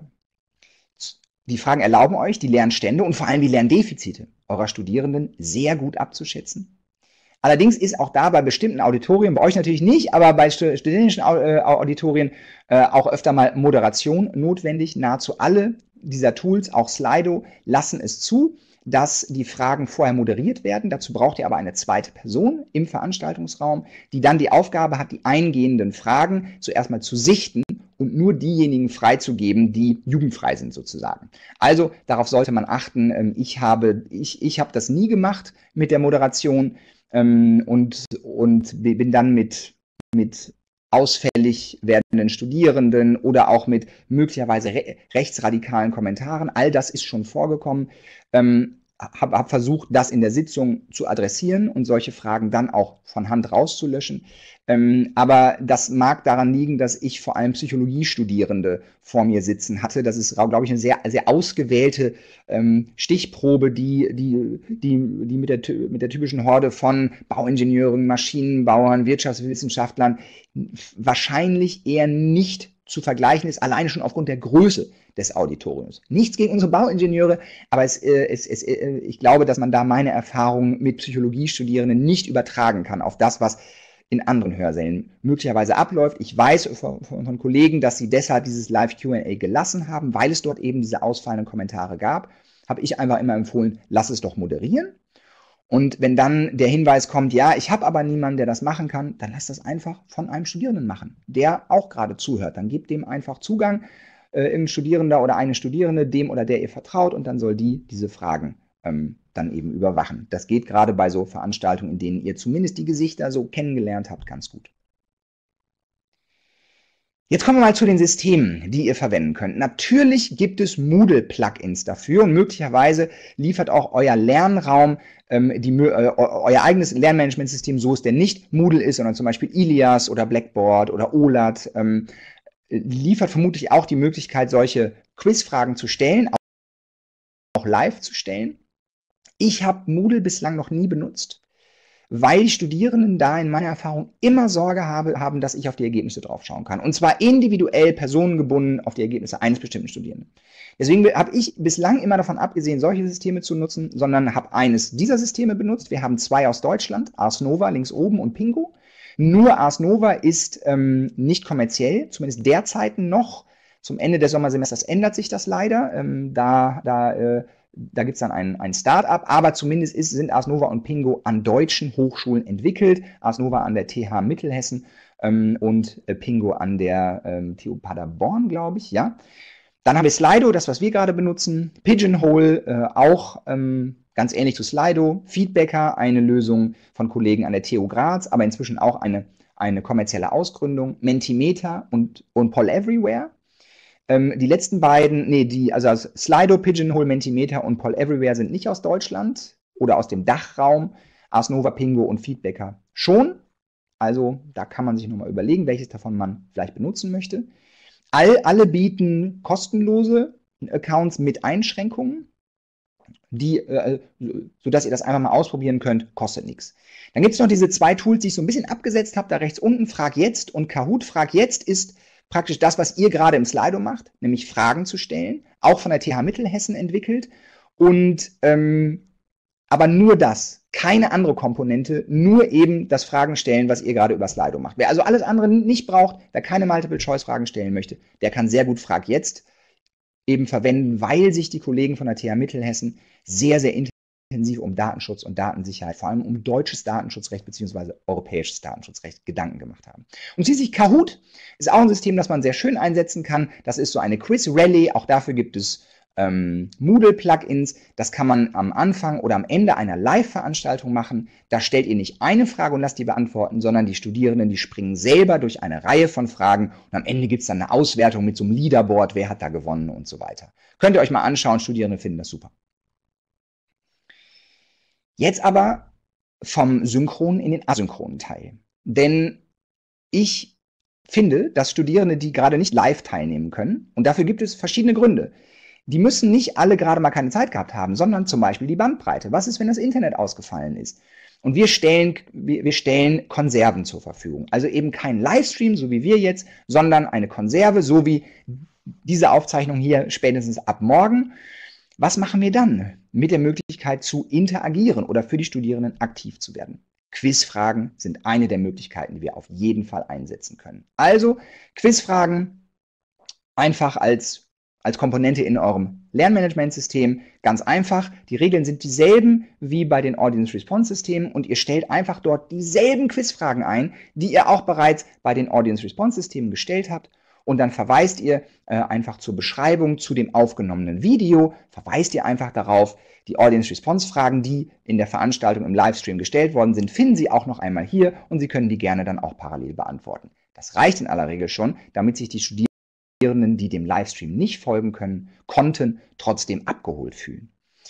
Die Fragen erlauben euch, die Lernstände und vor allem die Lerndefizite eurer Studierenden sehr gut abzuschätzen. Allerdings ist auch da bei bestimmten Auditorien, bei euch natürlich nicht, aber bei studentischen Auditorien äh, auch öfter mal Moderation notwendig. Nahezu alle dieser Tools, auch Slido, lassen es zu, dass die Fragen vorher moderiert werden. Dazu braucht ihr aber eine zweite Person im Veranstaltungsraum, die dann die Aufgabe hat, die eingehenden Fragen zuerst mal zu sichten und nur diejenigen freizugeben, die jugendfrei sind sozusagen. Also darauf sollte man achten. Ich habe, ich, ich habe das nie gemacht mit der Moderation ähm, und, und bin dann mit, mit ausfällig werdenden Studierenden oder auch mit möglicherweise re rechtsradikalen Kommentaren. All das ist schon vorgekommen. Ähm, habe hab versucht, das in der Sitzung zu adressieren und solche Fragen dann auch von Hand rauszulöschen. Ähm, aber das mag daran liegen, dass ich vor allem Psychologiestudierende vor mir sitzen hatte. Das ist, glaube ich, eine sehr, sehr ausgewählte ähm, Stichprobe, die, die, die, die mit, der, mit der typischen Horde von Bauingenieuren, Maschinenbauern, Wirtschaftswissenschaftlern wahrscheinlich eher nicht zu vergleichen ist, alleine schon aufgrund der Größe des Auditoriums. Nichts gegen unsere Bauingenieure, aber es, äh, es, es, äh, ich glaube, dass man da meine Erfahrungen mit Psychologiestudierenden nicht übertragen kann auf das, was in anderen Hörsälen möglicherweise abläuft. Ich weiß von, von unseren Kollegen, dass sie deshalb dieses Live-Q and A gelassen haben, weil es dort eben diese ausfallenden Kommentare gab. Habe ich einfach immer empfohlen, lass es doch moderieren. Und wenn dann der Hinweis kommt, ja, ich habe aber niemanden, der das machen kann, dann lasst das einfach von einem Studierenden machen, der auch gerade zuhört. Dann gebt dem einfach Zugang, äh, ein Studierender oder eine Studierende, dem oder der ihr vertraut, und dann soll die diese Fragen ähm, dann eben überwachen. Das geht gerade bei so Veranstaltungen, in denen ihr zumindest die Gesichter so kennengelernt habt, ganz gut. Jetzt kommen wir mal zu den Systemen, die ihr verwenden könnt. Natürlich gibt es Moodle-Plugins dafür und möglicherweise liefert auch euer Lernraum ähm, die, äh, euer eigenes Lernmanagementsystem, so es denn nicht Moodle ist, sondern zum Beispiel Ilias oder Blackboard oder O L A T, ähm, liefert vermutlich auch die Möglichkeit, solche Quizfragen zu stellen, auch live zu stellen. Ich habe Moodle bislang noch nie benutzt, weil die Studierenden da in meiner Erfahrung immer Sorge habe, haben, dass ich auf die Ergebnisse draufschauen kann. Und zwar individuell, personengebunden auf die Ergebnisse eines bestimmten Studierenden. Deswegen habe ich bislang immer davon abgesehen, solche Systeme zu nutzen, sondern habe eines dieser Systeme benutzt. Wir haben zwei aus Deutschland, Ars Nova links oben und Pingo. Nur Ars Nova ist ähm, nicht kommerziell, zumindest derzeit noch. Zum Ende des Sommersemesters ändert sich das leider. Ähm, da da äh, Da gibt es dann ein, ein Start-up, aber zumindest ist, sind Ars Nova und Pingo an deutschen Hochschulen entwickelt. Ars Nova an der T H Mittelhessen ähm, und äh, Pingo an der ähm, T U Paderborn, glaube ich, ja. Dann haben wir Slido, das, was wir gerade benutzen. Pigeonhole, äh, auch ähm, ganz ähnlich zu Slido. Feedbacker, eine Lösung von Kollegen an der T U Graz, aber inzwischen auch eine, eine kommerzielle Ausgründung. Mentimeter und, und Poll Everywhere. Ähm, die letzten beiden, nee, die, also Slido, Pigeonhole, Mentimeter und Poll Everywhere sind nicht aus Deutschland oder aus dem Dachraum. Ars Nova, Pingo und Feedbacker schon. Also da kann man sich nochmal überlegen, welches davon man vielleicht benutzen möchte. All, alle bieten kostenlose Accounts mit Einschränkungen, die, äh, sodass ihr das einfach mal ausprobieren könnt, kostet nichts. Dann gibt es noch diese zwei Tools, die ich so ein bisschen abgesetzt habe, da rechts unten, Frag jetzt und Kahoot. Frag jetzt ist praktisch das, was ihr gerade im Slido macht, nämlich Fragen zu stellen, auch von der T H Mittelhessen entwickelt. Und ähm, aber nur das, keine andere Komponente, nur eben das Fragen stellen, was ihr gerade über Slido macht. Wer also alles andere nicht braucht, wer keine Multiple-Choice-Fragen stellen möchte, der kann sehr gut Frag jetzt eben verwenden, weil sich die Kollegen von der T H Mittelhessen sehr, sehr intensiv um Datenschutz und Datensicherheit, vor allem um deutsches Datenschutzrecht bzw. europäisches Datenschutzrecht Gedanken gemacht haben. Und schließlich Kahoot ist auch ein System, das man sehr schön einsetzen kann. Das ist so eine Quiz-Rallye. Auch dafür gibt es ähm, Moodle-Plugins. Das kann man am Anfang oder am Ende einer Live-Veranstaltung machen. Da stellt ihr nicht eine Frage und lasst die beantworten, sondern die Studierenden, die springen selber durch eine Reihe von Fragen und am Ende gibt es dann eine Auswertung mit so einem Leaderboard, wer hat da gewonnen und so weiter. Könnt ihr euch mal anschauen, Studierende finden das super. Jetzt aber vom synchronen in den asynchronen Teil. Denn ich finde, dass Studierende, die gerade nicht live teilnehmen können, und dafür gibt es verschiedene Gründe, die müssen nicht alle gerade mal keine Zeit gehabt haben, sondern zum Beispiel die Bandbreite. Was ist, wenn das Internet ausgefallen ist? Und wir stellen, wir, wir stellen Konserven zur Verfügung. Also eben kein Livestream, so wie wir jetzt, sondern eine Konserve, so wie diese Aufzeichnung hier spätestens ab morgen. Was machen wir dann mit der Möglichkeit zu interagieren oder für die Studierenden aktiv zu werden? Quizfragen sind eine der Möglichkeiten, die wir auf jeden Fall einsetzen können. Also Quizfragen einfach als als Komponente in eurem Lernmanagementsystem. Ganz einfach, die Regeln sind dieselben wie bei den Audience-Response-Systemen und ihr stellt einfach dort dieselben Quizfragen ein, die ihr auch bereits bei den Audience-Response-Systemen gestellt habt. Und dann verweist ihr äh, einfach zur Beschreibung zu dem aufgenommenen Video, verweist ihr einfach darauf, die Audience-Response-Fragen, die in der Veranstaltung im Livestream gestellt worden sind, finden Sie auch noch einmal hier und Sie können die gerne dann auch parallel beantworten. Das reicht in aller Regel schon, damit sich die Studierenden, die dem Livestream nicht folgen können, konnten, trotzdem abgeholt fühlen.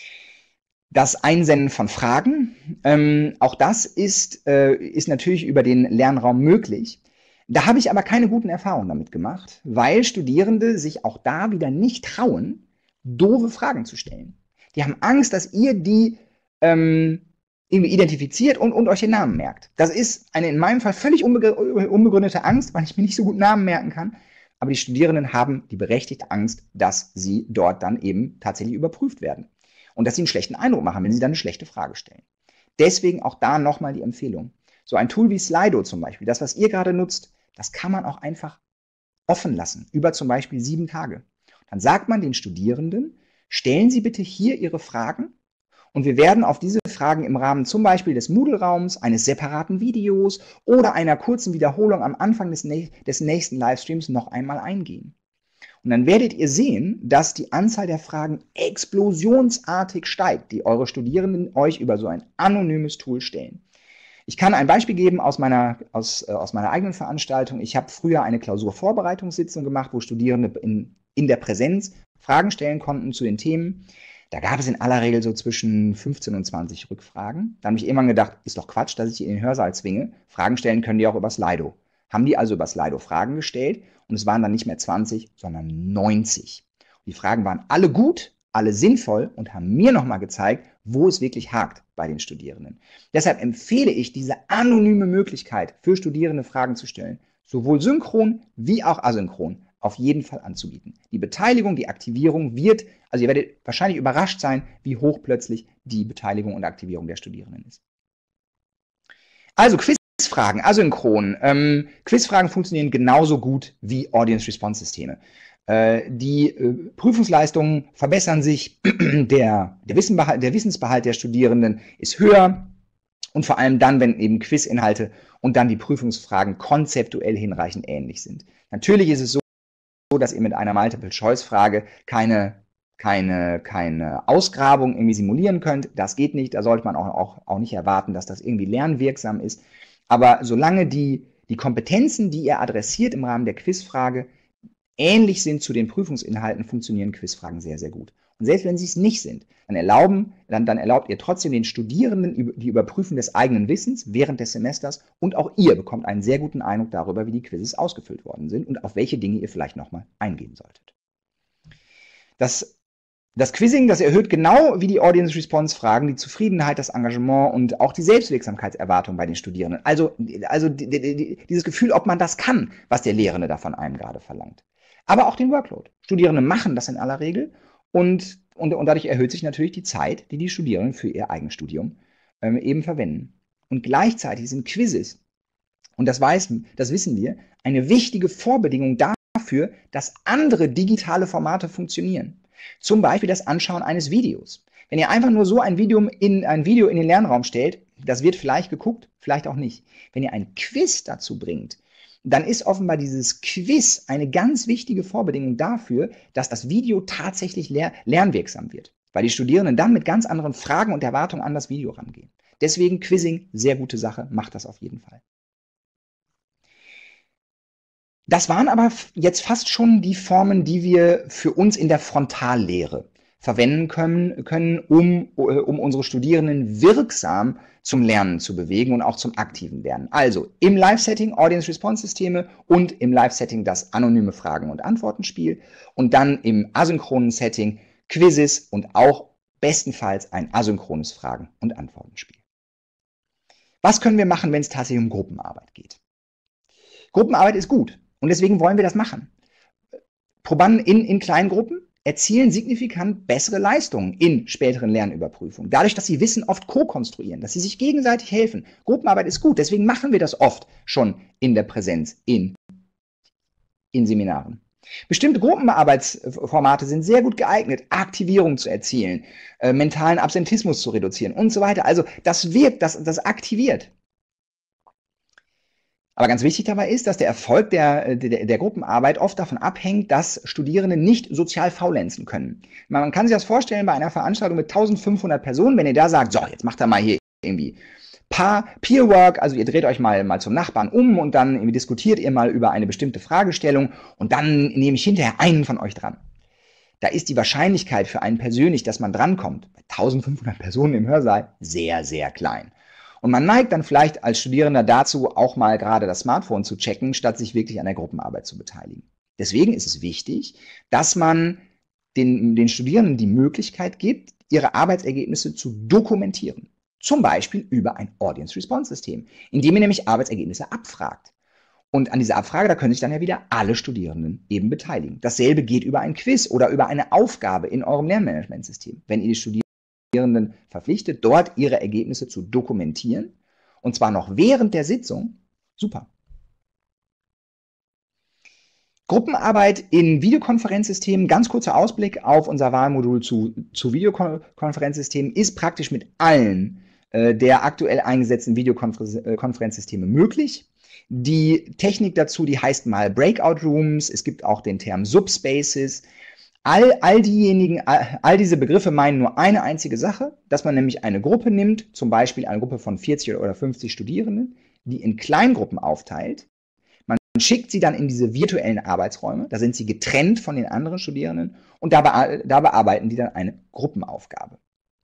Das Einsenden von Fragen, ähm, auch das ist, äh, ist natürlich über den Lernraum möglich. Da habe ich aber keine guten Erfahrungen damit gemacht, weil Studierende sich auch da wieder nicht trauen, doofe Fragen zu stellen. Die haben Angst, dass ihr die ähm, irgendwie identifiziert und, und euch den Namen merkt. Das ist eine in meinem Fall völlig unbegründete Angst, weil ich mir nicht so gut Namen merken kann. Aber die Studierenden haben die berechtigte Angst, dass sie dort dann eben tatsächlich überprüft werden. Und dass sie einen schlechten Eindruck machen, wenn sie dann eine schlechte Frage stellen. Deswegen auch da nochmal die Empfehlung. So ein Tool wie Slido zum Beispiel, das, was ihr gerade nutzt, das kann man auch einfach offen lassen, über zum Beispiel sieben Tage. Dann sagt man den Studierenden, stellen Sie bitte hier Ihre Fragen und wir werden auf diese Fragen im Rahmen zum Beispiel des Moodle-Raums, eines separaten Videos oder einer kurzen Wiederholung am Anfang des, des nächsten Livestreams noch einmal eingehen. Und dann werdet ihr sehen, dass die Anzahl der Fragen explosionsartig steigt, die eure Studierenden euch über so ein anonymes Tool stellen. Ich kann ein Beispiel geben aus meiner, aus, äh, aus meiner eigenen Veranstaltung. Ich habe früher eine Klausurvorbereitungssitzung gemacht, wo Studierende in, in der Präsenz Fragen stellen konnten zu den Themen. Da gab es in aller Regel so zwischen fünfzehn und zwanzig Rückfragen. Da habe ich irgendwann gedacht, ist doch Quatsch, dass ich die in den Hörsaal zwinge. Fragen stellen können die auch über Slido. Haben die also über Slido Fragen gestellt und es waren dann nicht mehr zwanzig, sondern neunzig. Und die Fragen waren alle gut, alle sinnvoll und haben mir nochmal gezeigt, wo es wirklich hakt bei den Studierenden. Deshalb empfehle ich diese anonyme Möglichkeit für Studierende Fragen zu stellen, sowohl synchron wie auch asynchron, auf jeden Fall anzubieten. Die Beteiligung, die Aktivierung wird, also ihr werdet wahrscheinlich überrascht sein, wie hoch plötzlich die Beteiligung und Aktivierung der Studierenden ist. Also Quizfragen, asynchron. Ähm, Quizfragen funktionieren genauso gut wie Audience-Response-Systeme. Äh, die äh, Prüfungsleistungen verbessern sich, der, der, Wissenbehalt, der Wissensbehalt der Studierenden ist höher und vor allem dann, wenn eben Quizinhalte und dann die Prüfungsfragen konzeptuell hinreichend ähnlich sind. Natürlich ist es so, dass ihr mit einer Multiple-Choice-Frage keine, keine, keine Ausgrabung irgendwie simulieren könnt. Das geht nicht, da sollte man auch, auch, auch nicht erwarten, dass das irgendwie lernwirksam ist. Aber solange die, die Kompetenzen, die ihr adressiert im Rahmen der Quizfrage, ähnlich sind zu den Prüfungsinhalten, funktionieren Quizfragen sehr, sehr gut. Und selbst wenn sie es nicht sind, dann, erlauben, dann, dann erlaubt ihr trotzdem den Studierenden die Überprüfung des eigenen Wissens während des Semesters und auch ihr bekommt einen sehr guten Eindruck darüber, wie die Quizzes ausgefüllt worden sind und auf welche Dinge ihr vielleicht nochmal eingehen solltet. Das, das Quizzing, das erhöht genau wie die Audience-Response-Fragen die Zufriedenheit, das Engagement und auch die Selbstwirksamkeitserwartung bei den Studierenden. Also, also die, die, dieses Gefühl, ob man das kann, was der Lehrende da von einem gerade verlangt. Aber auch den Workload. Studierende machen das in aller Regel und, und, und dadurch erhöht sich natürlich die Zeit, die die Studierenden für ihr Eigenstudium ähm, eben verwenden. Und gleichzeitig sind Quizzes, und das, weiß, das wissen wir, eine wichtige Vorbedingung dafür, dass andere digitale Formate funktionieren. Zum Beispiel das Anschauen eines Videos. Wenn ihr einfach nur so ein Video in, ein Video in den Lernraum stellt, das wird vielleicht geguckt, vielleicht auch nicht. Wenn ihr ein Quiz dazu bringt, dann ist offenbar dieses Quiz eine ganz wichtige Vorbedingung dafür, dass das Video tatsächlich ler- lernwirksam wird, weil die Studierenden dann mit ganz anderen Fragen und Erwartungen an das Video rangehen. Deswegen Quizzing, sehr gute Sache, macht das auf jeden Fall. Das waren aber jetzt fast schon die Formen, die wir für uns in der Frontallehre verwenden können, können um, um unsere Studierenden wirksam zum Lernen zu bewegen und auch zum aktiven Lernen. Also im Live-Setting Audience-Response-Systeme und im Live-Setting das anonyme Fragen- und Antwortenspiel und dann im asynchronen Setting Quizzes und auch bestenfalls ein asynchrones Fragen- und Antwortenspiel. Was können wir machen, wenn es tatsächlich um Gruppenarbeit geht? Gruppenarbeit ist gut und deswegen wollen wir das machen. Probanden in, in kleinen Gruppen erzielen signifikant bessere Leistungen in späteren Lernüberprüfungen. Dadurch, dass sie Wissen oft co-konstruieren, dass sie sich gegenseitig helfen. Gruppenarbeit ist gut, deswegen machen wir das oft schon in der Präsenz, in, in Seminaren. Bestimmte Gruppenarbeitsformate sind sehr gut geeignet, Aktivierung zu erzielen, äh, mentalen Absentismus zu reduzieren und so weiter. Also das wirkt, das, das aktiviert. Aber ganz wichtig dabei ist, dass der Erfolg der, der, der Gruppenarbeit oft davon abhängt, dass Studierende nicht sozial faulenzen können. Man kann sich das vorstellen bei einer Veranstaltung mit eintausendfünfhundert Personen, wenn ihr da sagt, so, jetzt macht er mal hier irgendwie Paar, Peerwork, also ihr dreht euch mal, mal zum Nachbarn um und dann irgendwie diskutiert ihr mal über eine bestimmte Fragestellung und dann nehme ich hinterher einen von euch dran. Da ist die Wahrscheinlichkeit für einen persönlich, dass man drankommt, bei eintausendfünfhundert Personen im Hörsaal, sehr, sehr klein. Und man neigt dann vielleicht als Studierender dazu, auch mal gerade das Smartphone zu checken, statt sich wirklich an der Gruppenarbeit zu beteiligen. Deswegen ist es wichtig, dass man den, den Studierenden die Möglichkeit gibt, ihre Arbeitsergebnisse zu dokumentieren. Zum Beispiel über ein Audience-Response-System, indem ihr nämlich Arbeitsergebnisse abfragt. Und an dieser Abfrage, da können sich dann ja wieder alle Studierenden eben beteiligen. Dasselbe geht über ein Quiz oder über eine Aufgabe in eurem Lernmanagementsystem. Wenn ihr die Studierenden verpflichtet, dort ihre Ergebnisse zu dokumentieren, und zwar noch während der Sitzung, super. Gruppenarbeit in Videokonferenzsystemen, ganz kurzer Ausblick auf unser Wahlmodul zu, zu Videokonferenzsystemen, ist praktisch mit allen äh, der aktuell eingesetzten Videokonferenzsysteme möglich. Die Technik dazu, die heißt mal Breakout Rooms, es gibt auch den Term Subspaces. All, all diejenigen, all, all diese Begriffe meinen nur eine einzige Sache, dass man nämlich eine Gruppe nimmt, zum Beispiel eine Gruppe von vierzig oder fünfzig Studierenden, die in Kleingruppen aufteilt. Man schickt sie dann in diese virtuellen Arbeitsräume, da sind sie getrennt von den anderen Studierenden und da, be da bearbeiten die dann eine Gruppenaufgabe.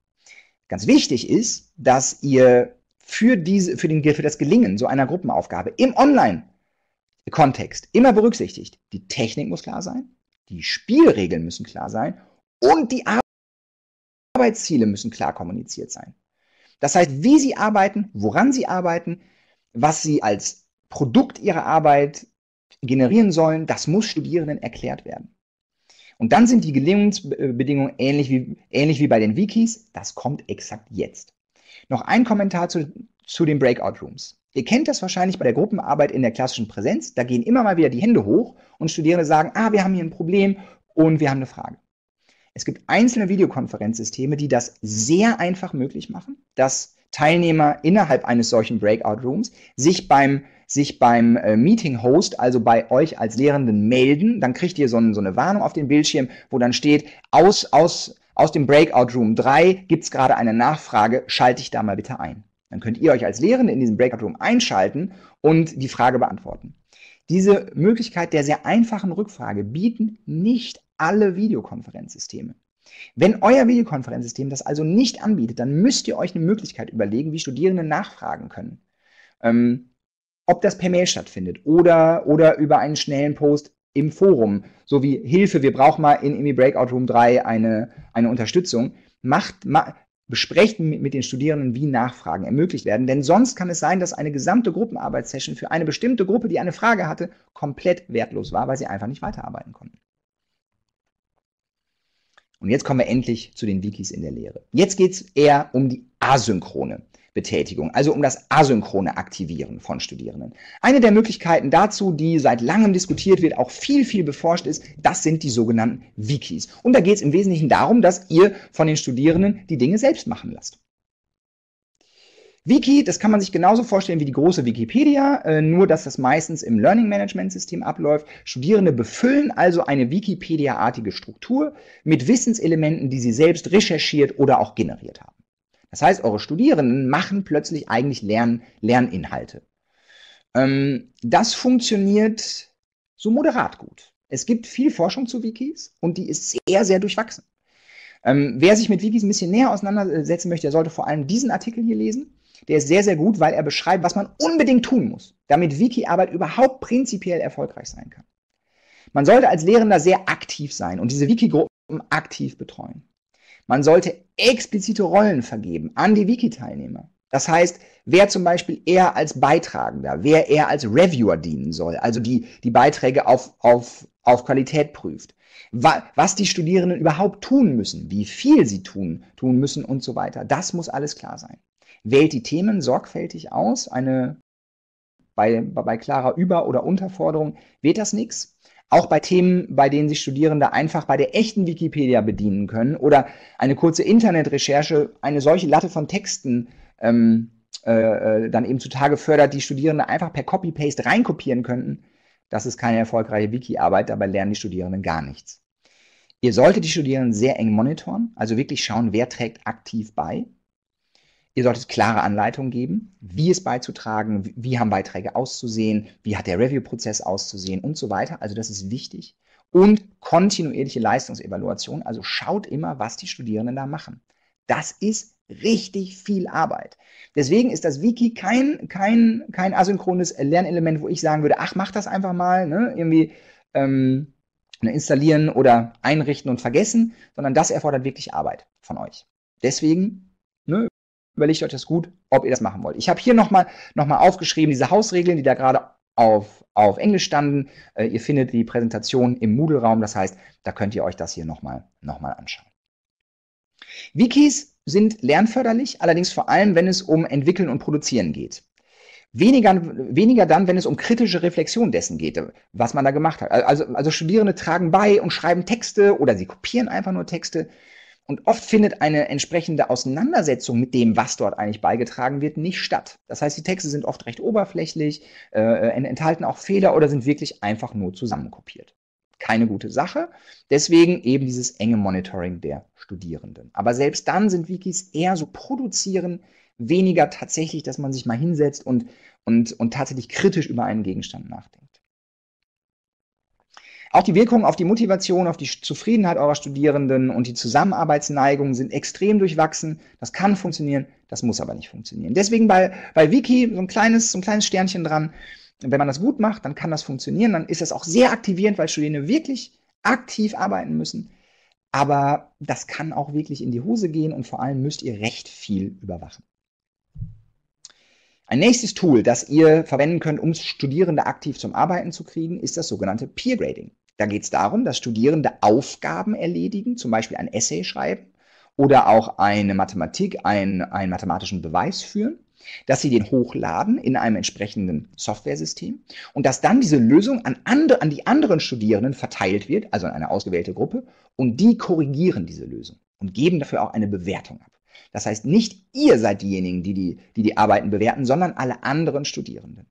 Ganz wichtig ist, dass ihr für, diese, für, den, für das Gelingen so einer Gruppenaufgabe im Online-Kontext immer berücksichtigt, die Technik muss klar sein, die Spielregeln müssen klar sein und die Arbeitsziele müssen klar kommuniziert sein. Das heißt, wie Sie arbeiten, woran Sie arbeiten, was Sie als Produkt Ihrer Arbeit generieren sollen, das muss Studierenden erklärt werden. Und dann sind die Gelingensbedingungen ähnlich wie, ähnlich wie bei den Wikis. Das kommt exakt jetzt. Noch ein Kommentar zu, zu den Breakout Rooms. Ihr kennt das wahrscheinlich bei der Gruppenarbeit in der klassischen Präsenz. Da gehen immer mal wieder die Hände hoch und Studierende sagen, ah, wir haben hier ein Problem und wir haben eine Frage. Es gibt einzelne Videokonferenzsysteme, die das sehr einfach möglich machen, dass Teilnehmer innerhalb eines solchen Breakout Rooms sich beim, sich beim äh, Meeting-Host, also bei euch als Lehrenden, melden. Dann kriegt ihr so, ein, so eine Warnung auf dem Bildschirm, wo dann steht, aus, aus, aus dem Breakout Room drei gibt es gerade eine Nachfrage, schalte ich da mal bitte ein. Dann könnt ihr euch als Lehrende in diesem Breakout Room einschalten und die Frage beantworten. Diese Möglichkeit der sehr einfachen Rückfrage bieten nicht alle Videokonferenzsysteme. Wenn euer Videokonferenzsystem das also nicht anbietet, dann müsst ihr euch eine Möglichkeit überlegen, wie Studierende nachfragen können. Ähm, ob das per Mail stattfindet oder, oder über einen schnellen Post im Forum, so wie Hilfe, wir brauchen mal in, in Breakout Room drei eine, eine Unterstützung. Macht, ma, besprecht mit, mit den Studierenden, wie Nachfragen ermöglicht werden, denn sonst kann es sein, dass eine gesamte Gruppenarbeitssession für eine bestimmte Gruppe, die eine Frage hatte, komplett wertlos war, weil sie einfach nicht weiterarbeiten konnten. Und jetzt kommen wir endlich zu den Wikis in der Lehre. Jetzt geht es eher um die asynchrone Betätigung, also um das asynchrone Aktivieren von Studierenden. Eine der Möglichkeiten dazu, die seit langem diskutiert wird, auch viel, viel beforscht ist, das sind die sogenannten Wikis. Und da geht es im Wesentlichen darum, dass ihr von den Studierenden die Dinge selbst machen lasst. Wiki, das kann man sich genauso vorstellen wie die große Wikipedia, äh, nur dass das meistens im Learning Management System abläuft. Studierende befüllen also eine Wikipedia-artige Struktur mit Wissenselementen, die sie selbst recherchiert oder auch generiert haben. Das heißt, eure Studierenden machen plötzlich eigentlich Lern Lerninhalte. Ähm, das funktioniert so moderat gut. Es gibt viel Forschung zu Wikis und die ist sehr, sehr durchwachsen. Ähm, wer sich mit Wikis ein bisschen näher auseinandersetzen möchte, der sollte vor allem diesen Artikel hier lesen. Der ist sehr, sehr gut, weil er beschreibt, was man unbedingt tun muss, damit Wiki-Arbeit überhaupt prinzipiell erfolgreich sein kann. Man sollte als Lehrender sehr aktiv sein und diese Wiki-Gruppen aktiv betreuen. Man sollte explizite Rollen vergeben an die Wiki-Teilnehmer. Das heißt, wer zum Beispiel eher als Beitragender, wer eher als Reviewer dienen soll, also die, die Beiträge auf, auf, auf Qualität prüft, was die Studierenden überhaupt tun müssen, wie viel sie tun, tun müssen und so weiter. Das muss alles klar sein. Wählt die Themen sorgfältig aus. Eine, bei, bei klarer Über- oder Unterforderung wird das nichts. Auch bei Themen, bei denen sich Studierende einfach bei der echten Wikipedia bedienen können oder eine kurze Internetrecherche eine solche Latte von Texten ähm, äh, dann eben zutage fördert, die Studierende einfach per Copy-Paste reinkopieren könnten. Das ist keine erfolgreiche Wiki-Arbeit, dabei lernen die Studierenden gar nichts. Ihr solltet die Studierenden sehr eng monitoren, also wirklich schauen, wer trägt aktiv bei. Ihr solltet klare Anleitungen geben, wie es beizutragen, wie haben Beiträge auszusehen, wie hat der Review-Prozess auszusehen und so weiter. Also das ist wichtig. Und kontinuierliche Leistungsevaluation, also schaut immer, was die Studierenden da machen. Das ist richtig viel Arbeit. Deswegen ist das Wiki kein, kein, kein asynchrones Lernelement, wo ich sagen würde, ach, mach das einfach mal, ne? Irgendwie ähm, installieren oder einrichten und vergessen, sondern das erfordert wirklich Arbeit von euch. Deswegen, ne, überlegt euch das gut, ob ihr das machen wollt. Ich habe hier nochmal noch mal aufgeschrieben, diese Hausregeln, die da gerade auf, auf Englisch standen. Äh, ihr findet die Präsentation im Moodle-Raum, das heißt, da könnt ihr euch das hier nochmal noch mal anschauen. Wikis sind lernförderlich, allerdings vor allem, wenn es um Entwickeln und Produzieren geht. Weniger, weniger dann, wenn es um kritische Reflexion dessen geht, was man da gemacht hat. Also, also Studierende tragen bei und schreiben Texte oder sie kopieren einfach nur Texte. Und oft findet eine entsprechende Auseinandersetzung mit dem, was dort eigentlich beigetragen wird, nicht statt. Das heißt, die Texte sind oft recht oberflächlich, äh, enthalten auch Fehler oder sind wirklich einfach nur zusammenkopiert. Keine gute Sache. Deswegen eben dieses enge Monitoring der Studierenden. Aber selbst dann sind Wikis eher so produzieren, weniger tatsächlich, dass man sich mal hinsetzt und, und, und tatsächlich kritisch über einen Gegenstand nachdenkt. Auch die Wirkungen auf die Motivation, auf die Zufriedenheit eurer Studierenden und die Zusammenarbeitsneigung sind extrem durchwachsen. Das kann funktionieren, das muss aber nicht funktionieren. Deswegen bei, bei Wiki so ein kleines, so ein kleines Sternchen dran. Wenn man das gut macht, dann kann das funktionieren. Dann ist das auch sehr aktivierend, weil Studierende wirklich aktiv arbeiten müssen. Aber das kann auch wirklich in die Hose gehen und vor allem müsst ihr recht viel überwachen. Ein nächstes Tool, das ihr verwenden könnt, um Studierende aktiv zum Arbeiten zu kriegen, ist das sogenannte Peer Grading. Da geht es darum, dass Studierende Aufgaben erledigen, zum Beispiel ein Essay schreiben oder auch eine Mathematik, ein, einen mathematischen Beweis führen, dass sie den hochladen in einem entsprechenden Softwaresystem und dass dann diese Lösung an, andere, an die anderen Studierenden verteilt wird, also an eine ausgewählte Gruppe, und die korrigieren diese Lösung und geben dafür auch eine Bewertung ab. Das heißt, nicht ihr seid diejenigen, die die, die die Arbeiten bewerten, sondern alle anderen Studierenden.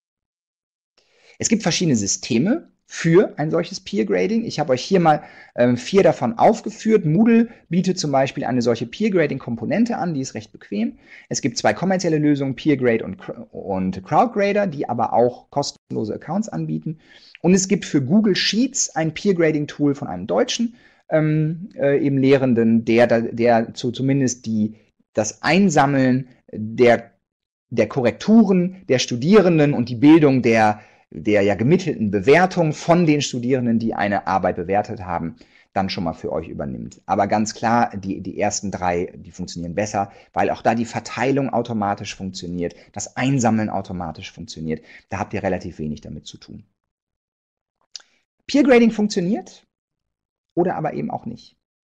Es gibt verschiedene Systeme für ein solches Peer Grading. Ich habe euch hier mal ähm, vier davon aufgeführt. Moodle bietet zum Beispiel eine solche Peer Grading Komponente an, die ist recht bequem. Es gibt zwei kommerzielle Lösungen, PeerGrade und, und CrowdGrader, die aber auch kostenlose Accounts anbieten. Und es gibt für Google Sheets ein Peer Grading Tool von einem Deutschen, ähm, äh, eben Lehrenden, der, der zu, zumindest die, das Einsammeln der, der Korrekturen der Studierenden und die Bildung der der ja gemittelten Bewertung von den Studierenden, die eine Arbeit bewertet haben, dann schon mal für euch übernimmt. Aber ganz klar, die, die ersten drei, die funktionieren besser, weil auch da die Verteilung automatisch funktioniert, das Einsammeln automatisch funktioniert. Da habt ihr relativ wenig damit zu tun. Peer Grading funktioniert oder aber eben auch nicht.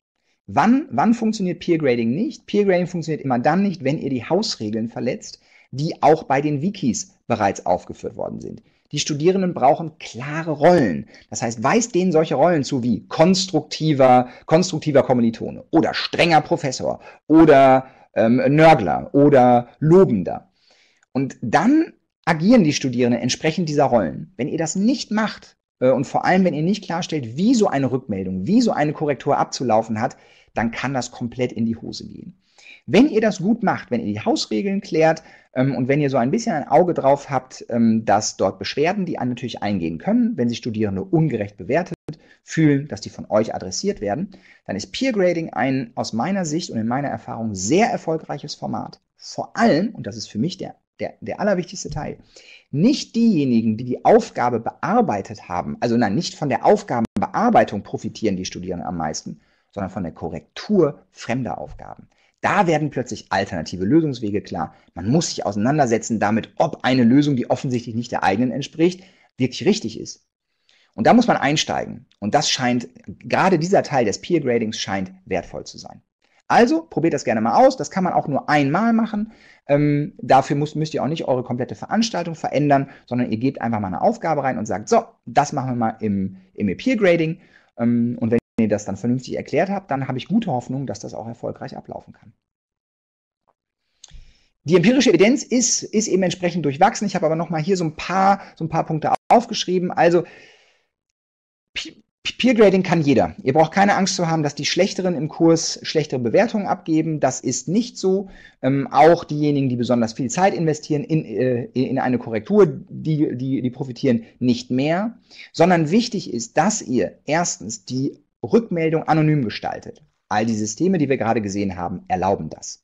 Wann, wann funktioniert Peer Grading nicht? Peer Grading funktioniert immer dann nicht, wenn ihr die Hausregeln verletzt, die auch bei den Wikis bereits aufgeführt worden sind. Die Studierenden brauchen klare Rollen. Das heißt, weist denen solche Rollen zu wie konstruktiver, konstruktiver Kommilitone oder strenger Professor oder ähm, Nörgler oder Lobender. Und dann agieren die Studierenden entsprechend dieser Rollen. Wenn ihr das nicht macht, und vor allem, wenn ihr nicht klarstellt, wie so eine Rückmeldung, wie so eine Korrektur abzulaufen hat, dann kann das komplett in die Hose gehen. Wenn ihr das gut macht, wenn ihr die Hausregeln klärt ähm, und wenn ihr so ein bisschen ein Auge drauf habt, ähm, dass dort Beschwerden, die natürlich eingehen können, wenn sich Studierende ungerecht bewertet fühlen, dass die von euch adressiert werden, dann ist Peer Grading ein aus meiner Sicht und in meiner Erfahrung sehr erfolgreiches Format. Vor allem, und das ist für mich der, der, der allerwichtigste Teil, nicht diejenigen, die die Aufgabe bearbeitet haben, also nein, nicht von der Aufgabenbearbeitung profitieren die Studierenden am meisten, sondern von der Korrektur fremder Aufgaben. Da werden plötzlich alternative Lösungswege klar. Man muss sich auseinandersetzen damit, ob eine Lösung, die offensichtlich nicht der eigenen entspricht, wirklich richtig ist. Und da muss man einsteigen. Und das scheint, gerade dieser Teil des Peer Gradings scheint wertvoll zu sein. Also probiert das gerne mal aus. Das kann man auch nur einmal machen. Ähm, dafür müsst, müsst ihr auch nicht eure komplette Veranstaltung verändern, sondern ihr gebt einfach mal eine Aufgabe rein und sagt, so, das machen wir mal im, im Peer Grading. Ähm, und wenn ihr das dann vernünftig erklärt habt, dann habe ich gute Hoffnung, dass das auch erfolgreich ablaufen kann. Die empirische Evidenz ist, ist eben entsprechend durchwachsen. Ich habe aber nochmal hier so ein paar, so ein paar Punkte aufgeschrieben. Also Peer Grading kann jeder. Ihr braucht keine Angst zu haben, dass die Schlechteren im Kurs schlechtere Bewertungen abgeben. Das ist nicht so. Ähm, auch diejenigen, die besonders viel Zeit investieren in, äh, in eine Korrektur, die, die, die profitieren nicht mehr. Sondern wichtig ist, dass ihr erstens die Rückmeldung anonym gestaltet. All die Systeme, die wir gerade gesehen haben, erlauben das.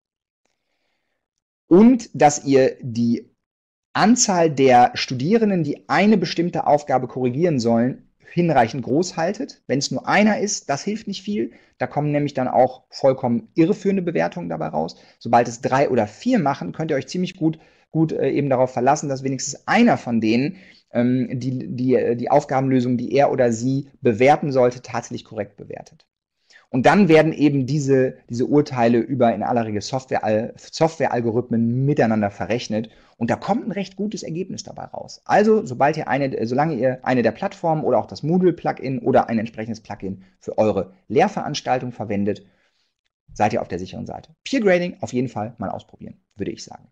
Und dass ihr die Anzahl der Studierenden, die eine bestimmte Aufgabe korrigieren sollen, hinreichend groß haltet. Wenn es nur einer ist, das hilft nicht viel. Da kommen nämlich dann auch vollkommen irreführende Bewertungen dabei raus. Sobald es drei oder vier machen, könnt ihr euch ziemlich gut, gut äh, eben darauf verlassen, dass wenigstens einer von denen ähm, die, die, die Aufgabenlösung, die er oder sie bewerten sollte, tatsächlich korrekt bewertet. Und dann werden eben diese, diese Urteile über in aller Regel Software, Softwarealgorithmen miteinander verrechnet. Und da kommt ein recht gutes Ergebnis dabei raus. Also, sobald ihr eine, solange ihr eine der Plattformen oder auch das Moodle-Plugin oder ein entsprechendes Plugin für eure Lehrveranstaltung verwendet, seid ihr auf der sicheren Seite. Peer Grading auf jeden Fall mal ausprobieren, würde ich sagen.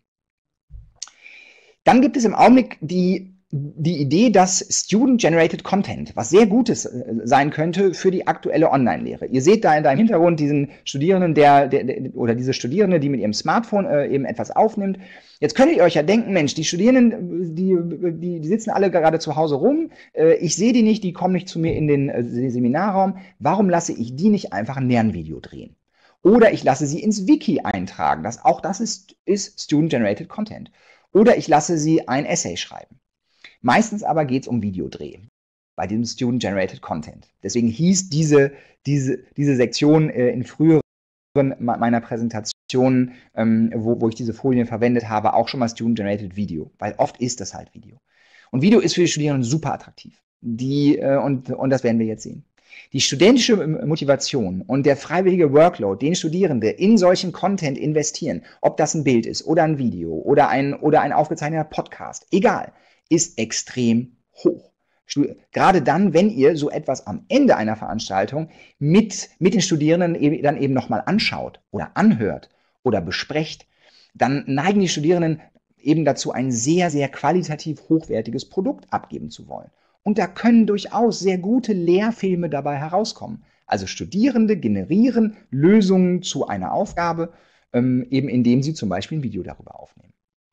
Dann gibt es im Augenblick die die Idee, dass Student-Generated Content was sehr Gutes sein könnte für die aktuelle Online-Lehre. Ihr seht da in deinem Hintergrund diesen Studierenden, der, der, der oder diese Studierende, die mit ihrem Smartphone äh, eben etwas aufnimmt. Jetzt könntet ihr euch ja denken, Mensch, die Studierenden, die, die, die sitzen alle gerade zu Hause rum, äh, ich sehe die nicht, die kommen nicht zu mir in den äh, Seminarraum. Warum lasse ich die nicht einfach ein Lernvideo drehen? Oder ich lasse sie ins Wiki eintragen. Das, auch das ist, ist Student-Generated Content. Oder ich lasse sie ein Essay schreiben. Meistens aber geht es um Videodreh bei diesem Student-Generated Content. Deswegen hieß diese, diese, diese Sektion äh, in früheren meiner Präsentationen, ähm, wo, wo ich diese Folien verwendet habe, auch schon mal Student-Generated Video, weil oft ist das halt Video. Und Video ist für die Studierenden super attraktiv. Die, äh, und, und das werden wir jetzt sehen. Die studentische Motivation und der freiwillige Workload, den Studierende in solchen Content investieren, ob das ein Bild ist oder ein Video oder ein, oder ein aufgezeichneter Podcast, egal, ist extrem hoch. Gerade dann, wenn ihr so etwas am Ende einer Veranstaltung mit, mit den Studierenden eben, dann eben nochmal anschaut oder anhört oder besprecht, dann neigen die Studierenden eben dazu, ein sehr, sehr qualitativ hochwertiges Produkt abgeben zu wollen. Und da können durchaus sehr gute Lehrfilme dabei herauskommen. Also Studierende generieren Lösungen zu einer Aufgabe, ähm, eben indem sie zum Beispiel ein Video darüber aufnehmen.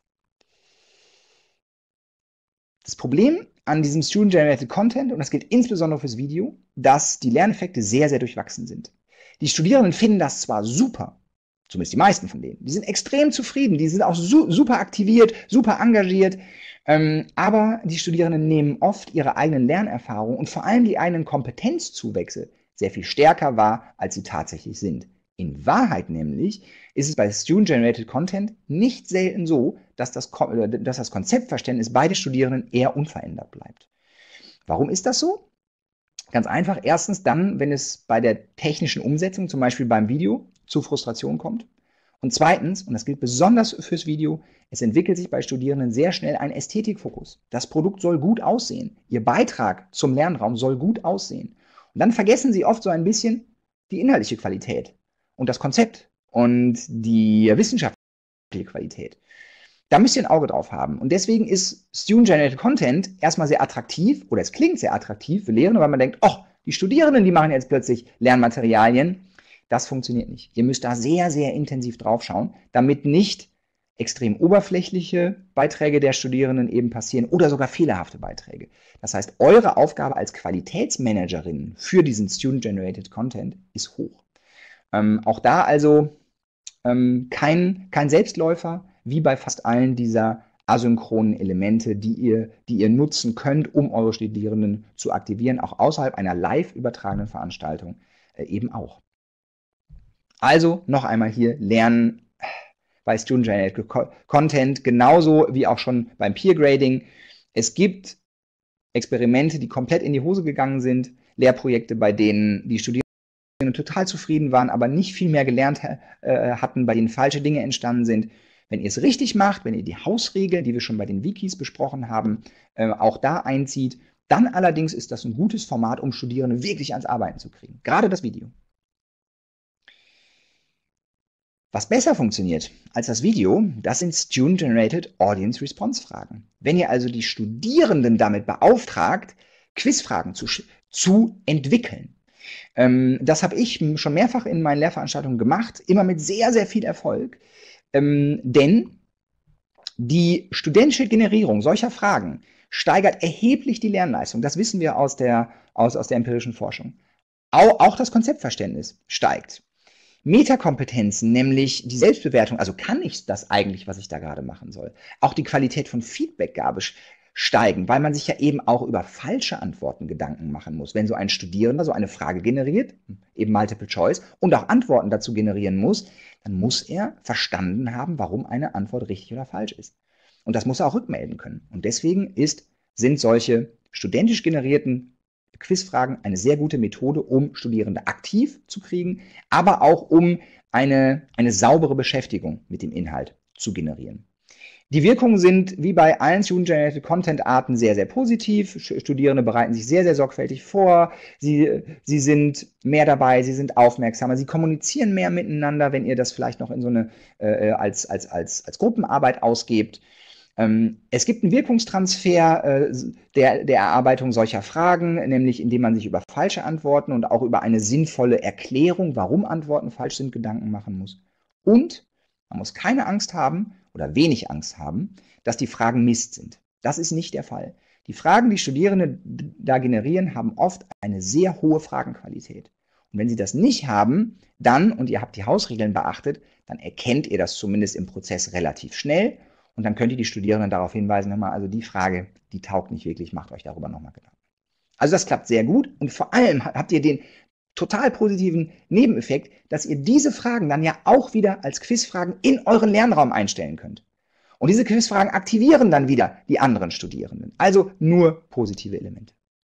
Das Problem an diesem Student-Generated Content, und das gilt insbesondere fürs Video, dass die Lerneffekte sehr, sehr durchwachsen sind. Die Studierenden finden das zwar super, zumindest die meisten von denen, die sind extrem zufrieden, die sind auch su super aktiviert, super engagiert, ähm, aber die Studierenden nehmen oft ihre eigenen Lernerfahrungen und vor allem die eigenen Kompetenzzuwächse sehr viel stärker wahr, als sie tatsächlich sind. In Wahrheit nämlich ist es bei Student-Generated Content nicht selten so, dass das, dass das Konzeptverständnis bei den Studierenden eher unverändert bleibt. Warum ist das so? Ganz einfach, erstens dann, wenn es bei der technischen Umsetzung, zum Beispiel beim Video, zu Frustration kommt. Und zweitens, und das gilt besonders fürs Video, es entwickelt sich bei Studierenden sehr schnell ein Ästhetikfokus. Das Produkt soll gut aussehen. Ihr Beitrag zum Lernraum soll gut aussehen. Und dann vergessen sie oft so ein bisschen die inhaltliche Qualität und das Konzept und die wissenschaftliche Qualität. Da müsst ihr ein Auge drauf haben. Und deswegen ist Student-Generated Content erstmal sehr attraktiv, oder es klingt sehr attraktiv für Lehrende, weil man denkt, oh, die Studierenden, die machen jetzt plötzlich Lernmaterialien. Das funktioniert nicht. Ihr müsst da sehr, sehr intensiv drauf schauen, damit nicht extrem oberflächliche Beiträge der Studierenden eben passieren oder sogar fehlerhafte Beiträge. Das heißt, eure Aufgabe als Qualitätsmanagerin für diesen Student-Generated Content ist hoch. Ähm, auch da also ähm, kein, kein Selbstläufer, wie bei fast allen dieser asynchronen Elemente, die ihr, die ihr nutzen könnt, um eure Studierenden zu aktivieren, auch außerhalb einer live übertragenen Veranstaltung äh, eben auch. Also noch einmal hier lernen bei Student-Generated Content, genauso wie auch schon beim Peer Grading. Es gibt Experimente, die komplett in die Hose gegangen sind, Lehrprojekte, bei denen die Studierenden total zufrieden waren, aber nicht viel mehr gelernt äh, hatten, bei denen falsche Dinge entstanden sind. Wenn ihr es richtig macht, wenn ihr die Hausregeln, die wir schon bei den Wikis besprochen haben, äh, auch da einzieht, dann allerdings ist das ein gutes Format, um Studierende wirklich ans Arbeiten zu kriegen. Gerade das Video. Was besser funktioniert als das Video, das sind Student-Generated Audience Response Fragen. Wenn ihr also die Studierenden damit beauftragt, Quizfragen zu, zu entwickeln. Ähm, das habe ich schon mehrfach in meinen Lehrveranstaltungen gemacht, immer mit sehr, sehr viel Erfolg. Ähm, denn die studentische Generierung solcher Fragen steigert erheblich die Lernleistung. Das wissen wir aus der, aus, aus der empirischen Forschung. Auch, auch das Konzeptverständnis steigt. Metakompetenzen, nämlich die Selbstbewertung, also kann ich das eigentlich, was ich da gerade machen soll? Auch die Qualität von Feedbackgabe steigen, weil man sich ja eben auch über falsche Antworten Gedanken machen muss. Wenn so ein Studierender so eine Frage generiert, eben Multiple Choice, und auch Antworten dazu generieren muss, dann muss er verstanden haben, warum eine Antwort richtig oder falsch ist. Und das muss er auch rückmelden können. Und deswegen ist, sind solche studentisch generierten Quizfragen eine sehr gute Methode, um Studierende aktiv zu kriegen, aber auch um eine, eine saubere Beschäftigung mit dem Inhalt zu generieren. Die Wirkungen sind wie bei allen Student-Generated Content-Arten sehr, sehr positiv. Studierende bereiten sich sehr, sehr sorgfältig vor. Sie, sie sind mehr dabei, sie sind aufmerksamer, sie kommunizieren mehr miteinander, wenn ihr das vielleicht noch in so eine äh, als, als, als, als Gruppenarbeit ausgebt. Ähm, es gibt einen Wirkungstransfer äh, der, der Erarbeitung solcher Fragen, nämlich indem man sich über falsche Antworten und auch über eine sinnvolle Erklärung, warum Antworten falsch sind, Gedanken machen muss. Und man muss keine Angst haben oder wenig Angst haben, dass die Fragen Mist sind. Das ist nicht der Fall. Die Fragen, die Studierende da generieren, haben oft eine sehr hohe Fragenqualität. Und wenn sie das nicht haben, dann, und ihr habt die Hausregeln beachtet, dann erkennt ihr das zumindest im Prozess relativ schnell und dann könnt ihr die Studierenden darauf hinweisen, nochmal, also die Frage, die taugt nicht wirklich, macht euch darüber nochmal Gedanken. Also das klappt sehr gut und vor allem habt ihr den total positiven Nebeneffekt, dass ihr diese Fragen dann ja auch wieder als Quizfragen in euren Lernraum einstellen könnt. Und diese Quizfragen aktivieren dann wieder die anderen Studierenden. Also nur positive Elemente.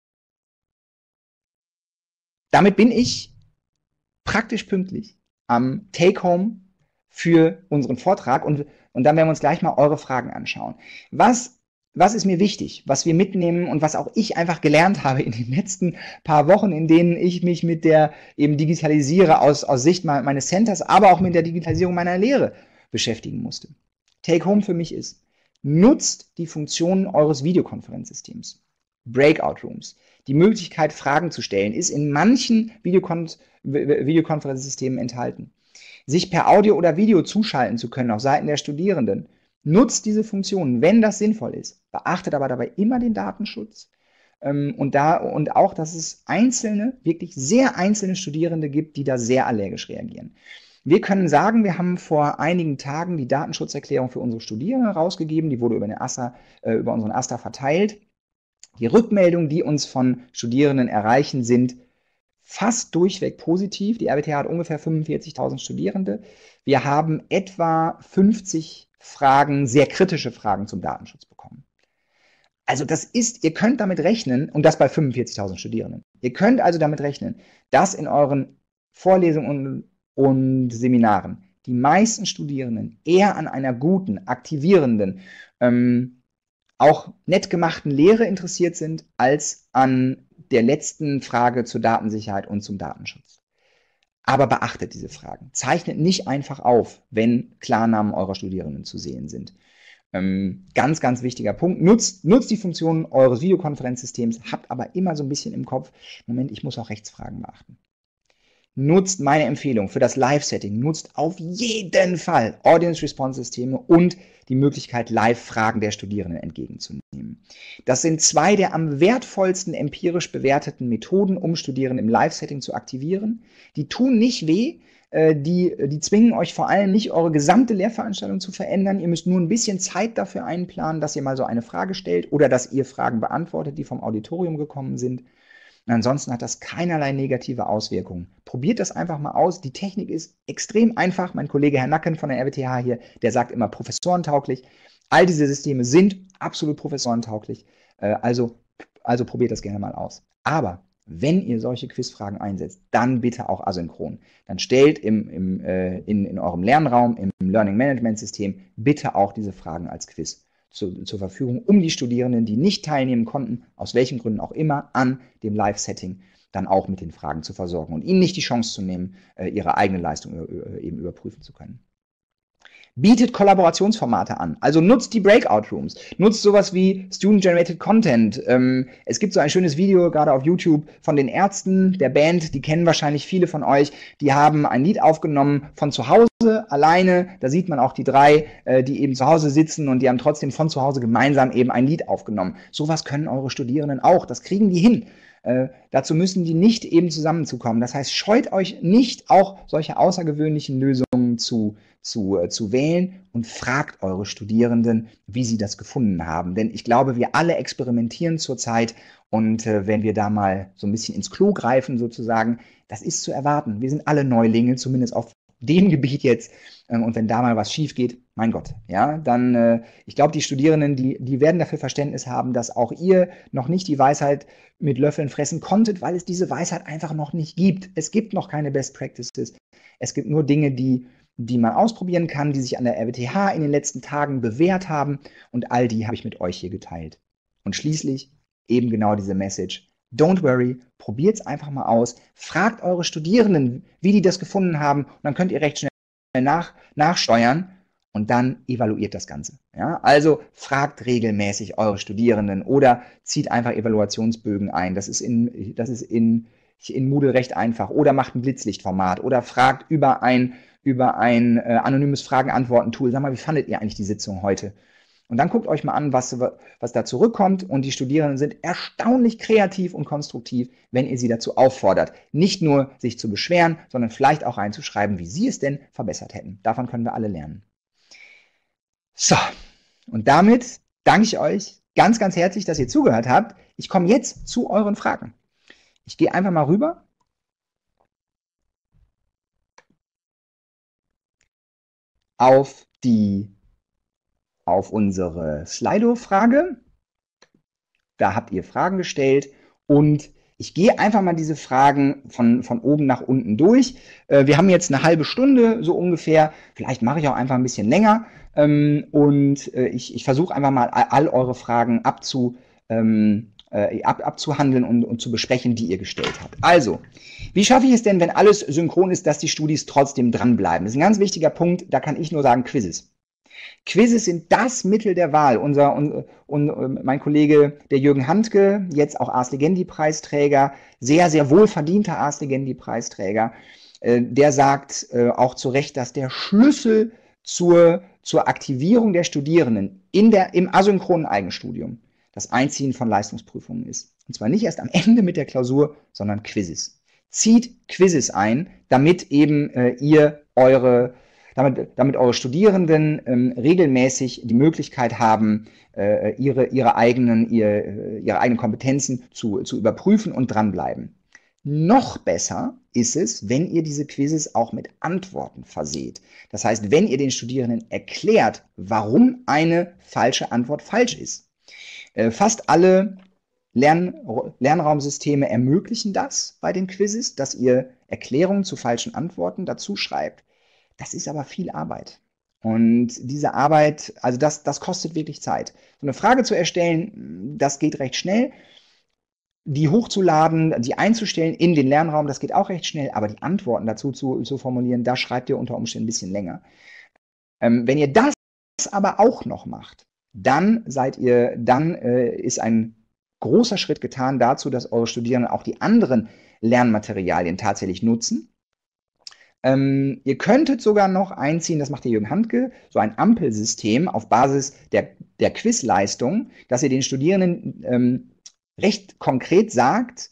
Damit bin ich praktisch pünktlich am Take-Home für unseren Vortrag und, und dann werden wir uns gleich mal eure Fragen anschauen. Was Was ist mir wichtig, was wir mitnehmen und was auch ich einfach gelernt habe in den letzten paar Wochen, in denen ich mich mit der eben Digitalisiere aus, aus Sicht meines Centers, aber auch mit der Digitalisierung meiner Lehre beschäftigen musste. Take Home für mich ist, nutzt die Funktionen eures Videokonferenzsystems, Breakout Rooms. Die Möglichkeit, Fragen zu stellen, ist in manchen Videokon Videokonferenzsystemen enthalten. Sich per Audio oder Video zuschalten zu können auf Seiten der Studierenden. Nutzt diese Funktionen, wenn das sinnvoll ist. Beachtet aber dabei immer den Datenschutz ähm, und, da, und auch, dass es einzelne, wirklich sehr einzelne Studierende gibt, die da sehr allergisch reagieren. Wir können sagen, wir haben vor einigen Tagen die Datenschutzerklärung für unsere Studierenden rausgegeben. Die wurde über, den AStA, äh, über unseren AStA verteilt. Die Rückmeldungen, die uns von Studierenden erreichen, sind fast durchweg positiv. Die R W T H hat ungefähr fünfundvierzigtausend Studierende. Wir haben etwa fünfzig Fragen, sehr kritische Fragen zum Datenschutz bekommen. Also das ist, ihr könnt damit rechnen, und das bei fünfundvierzigtausend Studierenden. Ihr könnt also damit rechnen, dass in euren Vorlesungen und, und Seminaren die meisten Studierenden eher an einer guten, aktivierenden, ähm, auch nett gemachten Lehre interessiert sind, als an der letzten Frage zur Datensicherheit und zum Datenschutz. Aber beachtet diese Fragen. Zeichnet nicht einfach auf, wenn Klarnamen eurer Studierenden zu sehen sind. Ähm, ganz, ganz wichtiger Punkt. Nutzt, nutzt die Funktionen eures Videokonferenzsystems, habt aber immer so ein bisschen im Kopf, Moment, ich muss auch Rechtsfragen beachten. Nutzt meine Empfehlung für das Live-Setting, nutzt auf jeden Fall Audience-Response-Systeme und die Möglichkeit, Live-Fragen der Studierenden entgegenzunehmen. Das sind zwei der am wertvollsten empirisch bewerteten Methoden, um Studierende im Live-Setting zu aktivieren. Die tun nicht weh, die, die zwingen euch vor allem nicht, eure gesamte Lehrveranstaltung zu verändern. Ihr müsst nur ein bisschen Zeit dafür einplanen, dass ihr mal so eine Frage stellt oder dass ihr Fragen beantwortet, die vom Auditorium gekommen sind. Und ansonsten hat das keinerlei negative Auswirkungen. Probiert das einfach mal aus. Die Technik ist extrem einfach. Mein Kollege Herr Nacken von der R W T H hier, der sagt immer professorentauglich. All diese Systeme sind absolut professorentauglich. Also, also probiert das gerne mal aus. Aber wenn ihr solche Quizfragen einsetzt, dann bitte auch asynchron. Dann stellt im, im, äh, in, in eurem Lernraum, im Learning Management System, bitte auch diese Fragen als Quiz zu, zur Verfügung, um die Studierenden, die nicht teilnehmen konnten, aus welchen Gründen auch immer, an dem Live-Setting dann auch mit den Fragen zu versorgen und ihnen nicht die Chance zu nehmen, äh, ihre eigene Leistung äh, eben überprüfen zu können. Bietet Kollaborationsformate an, also nutzt die Breakout Rooms, nutzt sowas wie Student-Generated Content. Ähm, es gibt so ein schönes Video, gerade auf YouTube, von den Ärzten, der Band, die kennen wahrscheinlich viele von euch, die haben ein Lied aufgenommen von zu Hause, alleine, da sieht man auch die drei, äh, die eben zu Hause sitzen und die haben trotzdem von zu Hause gemeinsam eben ein Lied aufgenommen. Sowas können eure Studierenden auch, das kriegen die hin. Äh, dazu müssen die nicht eben zusammenzukommen. Das heißt, scheut euch nicht, auch solche außergewöhnlichen Lösungen zu Zu, äh, zu wählen und fragt eure Studierenden, wie sie das gefunden haben. Denn ich glaube, wir alle experimentieren zurzeit und äh, wenn wir da mal so ein bisschen ins Klo greifen sozusagen, das ist zu erwarten. Wir sind alle Neulinge, zumindest auf dem Gebiet jetzt. Ähm, und wenn da mal was schief geht, mein Gott, ja, dann, äh, ich glaube, die Studierenden, die, die werden dafür Verständnis haben, dass auch ihr noch nicht die Weisheit mit Löffeln fressen konntet, weil es diese Weisheit einfach noch nicht gibt. Es gibt noch keine Best Practices. Es gibt nur Dinge, die die man ausprobieren kann, die sich an der R W T H in den letzten Tagen bewährt haben und all die habe ich mit euch hier geteilt. Und schließlich eben genau diese Message, don't worry, probiert es einfach mal aus, fragt eure Studierenden, wie die das gefunden haben und dann könnt ihr recht schnell nach, nachsteuern und dann evaluiert das Ganze. Ja? Also fragt regelmäßig eure Studierenden oder zieht einfach Evaluationsbögen ein, das ist in, das ist in, in Moodle recht einfach oder macht ein Blitzlichtformat oder fragt über ein über ein äh, anonymes Fragen-Antworten-Tool. Sag mal, wie fandet ihr eigentlich die Sitzung heute? Und dann guckt euch mal an, was, was da zurückkommt. Und die Studierenden sind erstaunlich kreativ und konstruktiv, wenn ihr sie dazu auffordert, nicht nur sich zu beschweren, sondern vielleicht auch reinzuschreiben, wie sie es denn verbessert hätten. Davon können wir alle lernen. So, und damit danke ich euch ganz, ganz herzlich, dass ihr zugehört habt. Ich komme jetzt zu euren Fragen. Ich gehe einfach mal rüber. Auf die, auf unsere Slido-Frage. Da habt ihr Fragen gestellt und ich gehe einfach mal diese Fragen von, von oben nach unten durch. Äh, wir haben jetzt eine halbe Stunde so ungefähr. Vielleicht mache ich auch einfach ein bisschen länger ähm, und äh, ich, ich versuche einfach mal all eure Fragen abzu, ähm, äh, ab, abzuhandeln und, und zu besprechen, die ihr gestellt habt. Also, wie schaffe ich es denn, wenn alles synchron ist, dass die Studis trotzdem dranbleiben? Das ist ein ganz wichtiger Punkt, da kann ich nur sagen, Quizzes. Quizzes sind das Mittel der Wahl. Unser, und, und mein Kollege, der Jürgen Handke, jetzt auch Ars Legendi-Preisträger, sehr, sehr wohlverdienter Ars Legendi-Preisträger, äh, der sagt äh, auch zu Recht, dass der Schlüssel zur, zur Aktivierung der Studierenden in der, im asynchronen Eigenstudium das Einziehen von Leistungsprüfungen ist. Und zwar nicht erst am Ende mit der Klausur, sondern Quizzes. Zieht Quizzes ein, damit eben äh, ihr eure, damit, damit eure Studierenden ähm, regelmäßig die Möglichkeit haben, äh, ihre, ihre, eigenen, ihr, ihre eigenen Kompetenzen zu, zu überprüfen und dranbleiben. Noch besser ist es, wenn ihr diese Quizzes auch mit Antworten verseht. Das heißt, wenn ihr den Studierenden erklärt, warum eine falsche Antwort falsch ist. Äh, fast alle Lern Lernraumsysteme ermöglichen das bei den Quizzes, dass ihr Erklärungen zu falschen Antworten dazu schreibt. Das ist aber viel Arbeit. Und diese Arbeit, also das, das kostet wirklich Zeit. So eine Frage zu erstellen, das geht recht schnell. Die hochzuladen, die einzustellen in den Lernraum, das geht auch recht schnell. Aber die Antworten dazu zu, zu formulieren, da schreibt ihr unter Umständen ein bisschen länger. Ähm, wenn ihr das aber auch noch macht, dann seid ihr, dann äh, ist ein großer Schritt getan dazu, dass eure Studierenden auch die anderen Lernmaterialien tatsächlich nutzen. Ähm, ihr könntet sogar noch einziehen, das macht der Jürgen Handke, so ein Ampelsystem auf Basis der, der Quizleistung, dass ihr den Studierenden ähm, recht konkret sagt,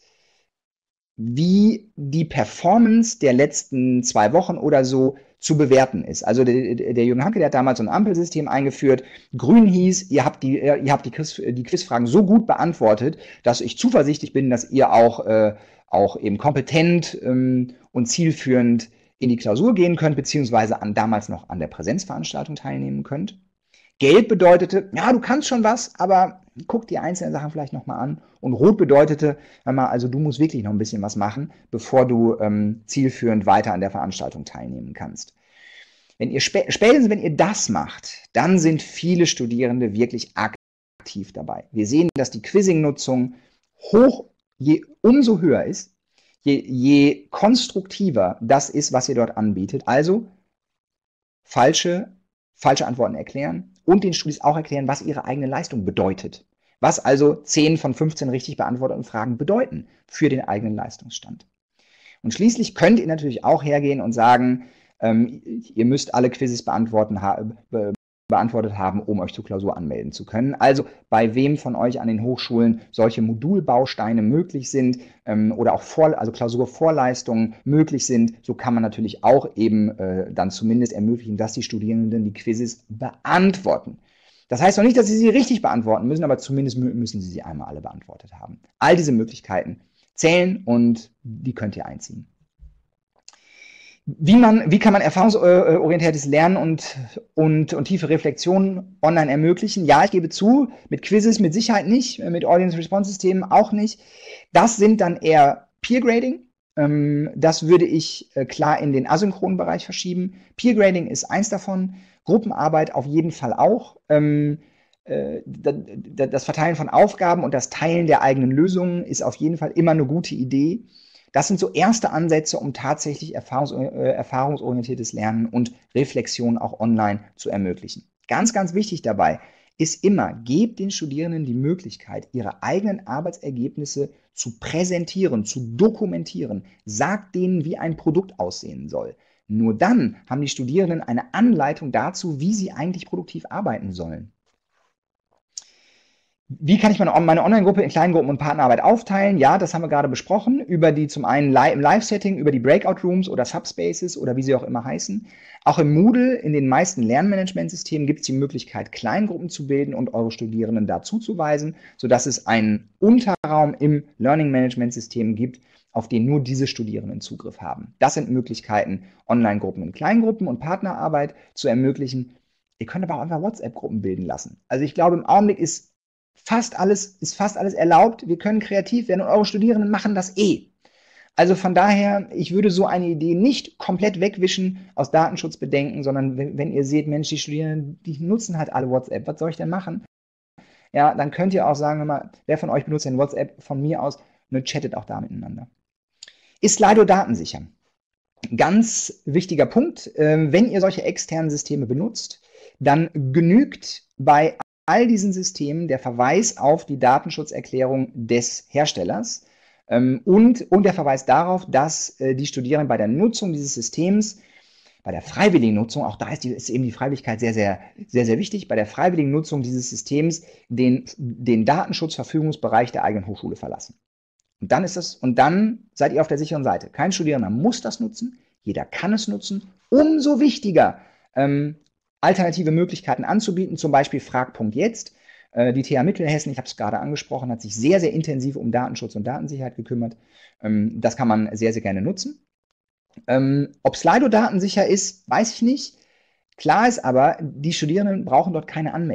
wie die Performance der letzten zwei Wochen oder so zu bewerten ist. Also der, der Jürgen Hanke, der hat damals so ein Ampelsystem eingeführt. Grün hieß, ihr habt die, ihr habt die, Quiz, die Quizfragen so gut beantwortet, dass ich zuversichtlich bin, dass ihr auch, äh, auch eben kompetent ähm, und zielführend in die Klausur gehen könnt, beziehungsweise an, damals noch an der Präsenzveranstaltung teilnehmen könnt. Gelb bedeutete, ja, du kannst schon was, aber guck die einzelnen Sachen vielleicht nochmal an. Und Rot bedeutete, also du musst wirklich noch ein bisschen was machen, bevor du ähm, zielführend weiter an der Veranstaltung teilnehmen kannst. Wenn ihr spä spätestens, wenn ihr das macht, dann sind viele Studierende wirklich aktiv dabei. Wir sehen, dass die Quizzing-Nutzung hoch, je, umso höher ist, je, je konstruktiver das ist, was ihr dort anbietet. Also falsche, falsche Antworten erklären und den Studis auch erklären, was ihre eigene Leistung bedeutet. Was also zehn von fünfzehn richtig beantworteten Fragen bedeuten für den eigenen Leistungsstand. Und schließlich könnt ihr natürlich auch hergehen und sagen, ähm, ihr müsst alle Quizzes beantworten, ha be beantwortet haben, um euch zur Klausur anmelden zu können. Also bei wem von euch an den Hochschulen solche Modulbausteine möglich sind ähm, oder auch Vor also Klausurvorleistungen möglich sind, so kann man natürlich auch eben äh, dann zumindest ermöglichen, dass die Studierenden die Quizzes beantworten. Das heißt noch nicht, dass sie sie richtig beantworten müssen, aber zumindest müssen sie sie einmal alle beantwortet haben. All diese Möglichkeiten zählen und die könnt ihr einziehen. Wie, man, wie kann man erfahrungsorientiertes Lernen und, und, und tiefe Reflexion online ermöglichen? Ja, ich gebe zu, mit Quizzes mit Sicherheit nicht, mit Audience-Response-Systemen auch nicht. Das sind dann eher Peer-Grading. Ähm, das würde ich äh, klar in den asynchronen Bereich verschieben. Peer-Grading ist eins davon, Gruppenarbeit auf jeden Fall auch. Ähm, äh, das Verteilen von Aufgaben und das Teilen der eigenen Lösungen ist auf jeden Fall immer eine gute Idee. Das sind so erste Ansätze, um tatsächlich erfahrungs äh, erfahrungsorientiertes Lernen und Reflexion auch online zu ermöglichen. Ganz, ganz wichtig dabei ist immer, gebt den Studierenden die Möglichkeit, ihre eigenen Arbeitsergebnisse zu präsentieren, zu dokumentieren. Sagt denen, wie ein Produkt aussehen soll. Nur dann haben die Studierenden eine Anleitung dazu, wie sie eigentlich produktiv arbeiten sollen. Wie kann ich meine, meine Online-Gruppe in Kleingruppen und Partnerarbeit aufteilen? Ja, das haben wir gerade besprochen, über die zum einen im Live-Setting, über die Breakout-Rooms oder Subspaces oder wie sie auch immer heißen. Auch im Moodle, in den meisten Lernmanagementsystemen, gibt es die Möglichkeit, Kleingruppen zu bilden und eure Studierenden dazu zuweisen, sodass es einen Unterraum im Learning-Management-System gibt, auf den nur diese Studierenden Zugriff haben. Das sind Möglichkeiten, Online-Gruppen in Kleingruppen und Partnerarbeit zu ermöglichen. Ihr könnt aber auch einfach WhatsApp-Gruppen bilden lassen. Also ich glaube, im Augenblick ist Fast alles, ist fast alles erlaubt. Wir können kreativ werden und eure Studierenden machen das eh. Also von daher, ich würde so eine Idee nicht komplett wegwischen aus Datenschutzbedenken, sondern wenn, wenn ihr seht, Mensch, die Studierenden, die nutzen halt alle WhatsApp, was soll ich denn machen? Ja, dann könnt ihr auch sagen, hör mal, wer von euch benutzt denn WhatsApp von mir aus, ne, chattet auch da miteinander. Ist Slido datensicher? Ganz wichtiger Punkt, äh, wenn ihr solche externen Systeme benutzt, dann genügt bei all diesen Systemen der Verweis auf die Datenschutzerklärung des Herstellers ähm, und, und der Verweis darauf, dass äh, die Studierenden bei der Nutzung dieses Systems, bei der freiwilligen Nutzung, auch da ist, die, ist eben die Freiwilligkeit sehr, sehr, sehr, sehr wichtig, bei der freiwilligen Nutzung dieses Systems den, den Datenschutzverfügungsbereich der eigenen Hochschule verlassen. Und dann ist das, und dann seid ihr auf der sicheren Seite. Kein Studierender muss das nutzen, jeder kann es nutzen. Umso wichtiger, ähm, alternative Möglichkeiten anzubieten, zum Beispiel Frag.jetzt. Die T H Mittelhessen, ich habe es gerade angesprochen, hat sich sehr, sehr intensiv um Datenschutz und Datensicherheit gekümmert. Das kann man sehr, sehr gerne nutzen. Ob Slido datensicher ist, weiß ich nicht. Klar ist aber, die Studierenden brauchen dort keine Anmeldung.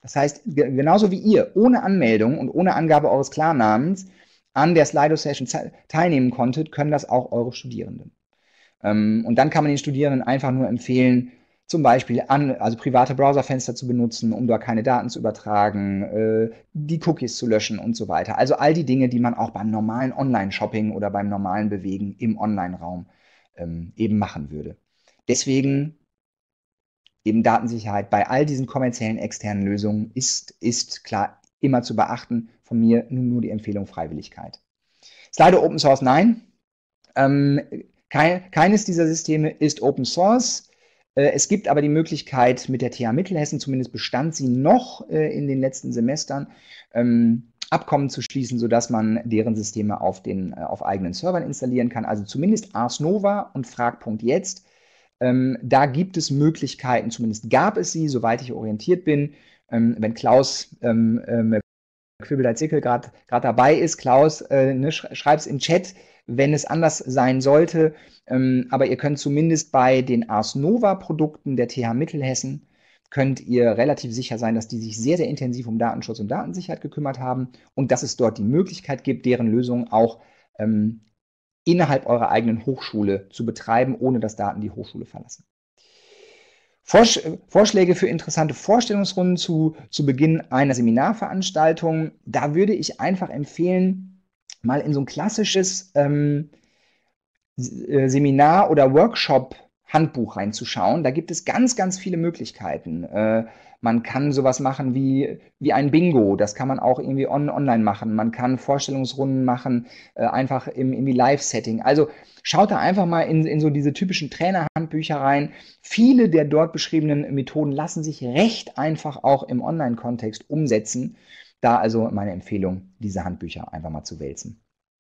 Das heißt, genauso wie ihr ohne Anmeldung und ohne Angabe eures Klarnamens an der Slido-Session teilnehmen konntet, können das auch eure Studierenden. Und dann kann man den Studierenden einfach nur empfehlen, zum Beispiel an, also private Browserfenster zu benutzen, um da keine Daten zu übertragen, äh, die Cookies zu löschen und so weiter. Also all die Dinge, die man auch beim normalen Online-Shopping oder beim normalen Bewegen im Online-Raum ähm, eben machen würde. Deswegen eben Datensicherheit bei all diesen kommerziellen externen Lösungen ist, ist klar immer zu beachten. Von mir nur, nur die Empfehlung Freiwilligkeit. Slido Open Source, nein. Ähm, kein, keines dieser Systeme ist Open Source. Äh, es gibt aber die Möglichkeit, mit der T H Mittelhessen, zumindest bestand sie noch äh, in den letzten Semestern, ähm, Abkommen zu schließen, sodass man deren Systeme auf, den, äh, auf eigenen Servern installieren kann. Also zumindest Ars Nova und Frag.jetzt. Ähm, da gibt es Möglichkeiten, zumindest gab es sie, soweit ich orientiert bin. Ähm, wenn Klaus ähm, ähm, Quibbeleit-Sickel gerade dabei ist, Klaus, äh, ne, sch schreib's im Chat, wenn es anders sein sollte. Ähm, aber ihr könnt zumindest bei den Ars Nova-Produkten der T H Mittelhessen, könnt ihr relativ sicher sein, dass die sich sehr, sehr intensiv um Datenschutz und Datensicherheit gekümmert haben und dass es dort die Möglichkeit gibt, deren Lösungen auch ähm, innerhalb eurer eigenen Hochschule zu betreiben, ohne dass Daten die Hochschule verlassen. Vorsch Vorschläge für interessante Vorstellungsrunden zu, zu Beginn einer Seminarveranstaltung. Da würde ich einfach empfehlen, mal in so ein klassisches ähm, Seminar- oder Workshop-Handbuch reinzuschauen. Da gibt es ganz, ganz viele Möglichkeiten. Äh, man kann sowas machen wie, wie ein Bingo, das kann man auch irgendwie on, online machen. Man kann Vorstellungsrunden machen, äh, einfach im, im Live-Setting. Also schaut da einfach mal in, in so diese typischen Trainerhandbücher rein. Viele der dort beschriebenen Methoden lassen sich recht einfach auch im Online-Kontext umsetzen. Da also meine Empfehlung, diese Handbücher einfach mal zu wälzen.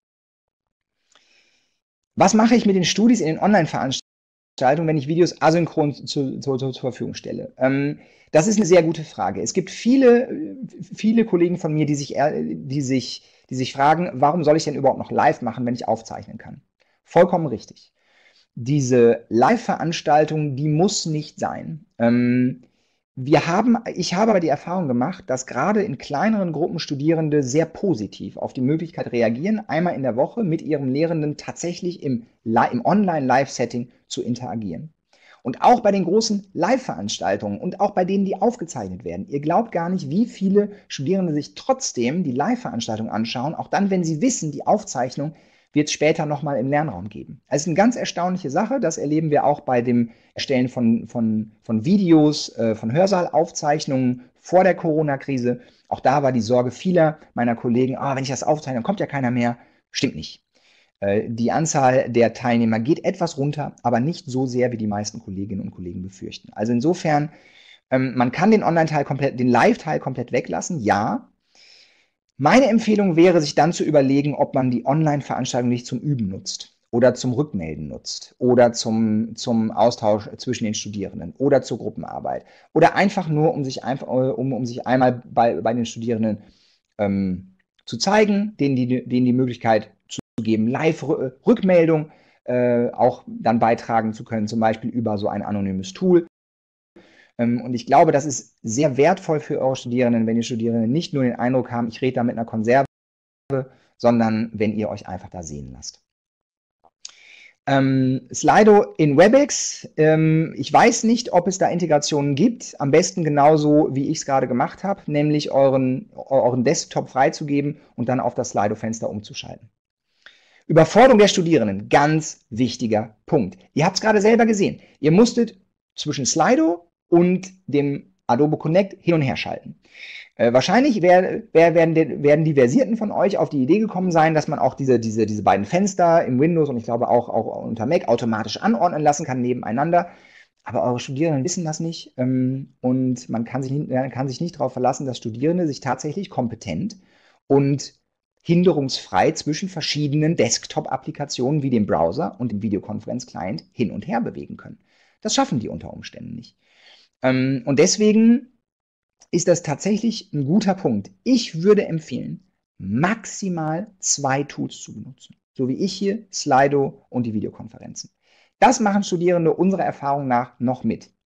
Was mache ich mit den Studis in den Online-Veranstaltungen, wenn ich Videos asynchron zu, zu, zur Verfügung stelle? Ähm, das ist eine sehr gute Frage. Es gibt viele, viele Kollegen von mir, die sich, die, sich, die sich fragen, warum soll ich denn überhaupt noch live machen, wenn ich aufzeichnen kann? Vollkommen richtig. Diese Live-Veranstaltung, die muss nicht sein. Ähm, Wir haben, ich habe aber die Erfahrung gemacht, dass gerade in kleineren Gruppen Studierende sehr positiv auf die Möglichkeit reagieren, einmal in der Woche mit ihrem Lehrenden tatsächlich im, im Online-Live-Setting zu interagieren. Und auch bei den großen Live-Veranstaltungen und auch bei denen, die aufgezeichnet werden. Ihr glaubt gar nicht, wie viele Studierende sich trotzdem die Live-Veranstaltung anschauen, auch dann, wenn sie wissen, die Aufzeichnung wird es später nochmal im Lernraum geben. Es ist eine ganz erstaunliche Sache, das erleben wir auch bei dem Erstellen von, von, von Videos, äh, von Hörsaalaufzeichnungen vor der Corona-Krise. Auch da war die Sorge vieler meiner Kollegen, ah, wenn ich das aufzeichne, dann kommt ja keiner mehr. Stimmt nicht. Äh, die Anzahl der Teilnehmer geht etwas runter, aber nicht so sehr, wie die meisten Kolleginnen und Kollegen befürchten. Also insofern, ähm, man kann den Online-Teil komplett, den Live-Teil komplett weglassen, ja. Meine Empfehlung wäre, sich dann zu überlegen, ob man die Online-Veranstaltung nicht zum Üben nutzt oder zum Rückmelden nutzt oder zum, zum Austausch zwischen den Studierenden oder zur Gruppenarbeit oder einfach nur, um sich, einfach, um, um sich einmal bei, bei den Studierenden ähm, zu zeigen, denen die, denen die Möglichkeit zu geben, Live-Rückmeldung äh, auch dann beitragen zu können, zum Beispiel über so ein anonymes Tool. Und ich glaube, das ist sehr wertvoll für eure Studierenden, wenn die Studierenden nicht nur den Eindruck haben, ich rede da mit einer Konserve, sondern wenn ihr euch einfach da sehen lasst. Ähm, Slido in WebEx. Ähm, ich weiß nicht, ob es da Integrationen gibt. Am besten genauso, wie ich es gerade gemacht habe, nämlich euren, euren Desktop freizugeben und dann auf das Slido-Fenster umzuschalten. Überforderung der Studierenden, ganz wichtiger Punkt. Ihr habt es gerade selber gesehen. Ihr musstet zwischen Slido und dem Adobe Connect hin und her schalten. Äh, wahrscheinlich wär, wär, werden, die, werden die Versierten von euch auf die Idee gekommen sein, dass man auch diese, diese, diese beiden Fenster im Windows und ich glaube auch, auch unter Mac automatisch anordnen lassen kann nebeneinander. Aber eure Studierenden wissen das nicht ähm, und man kann sich, man kann sich nicht darauf verlassen, dass Studierende sich tatsächlich kompetent und hinderungsfrei zwischen verschiedenen Desktop-Applikationen wie dem Browser und dem Videokonferenz-Client hin und her bewegen können. Das schaffen die unter Umständen nicht. Ähm, und deswegen ist das tatsächlich ein guter Punkt. Ich würde empfehlen, maximal zwei Tools zu benutzen. So wie ich hier, Slido und die Videokonferenzen. Das machen Studierende unserer Erfahrung nach noch mit.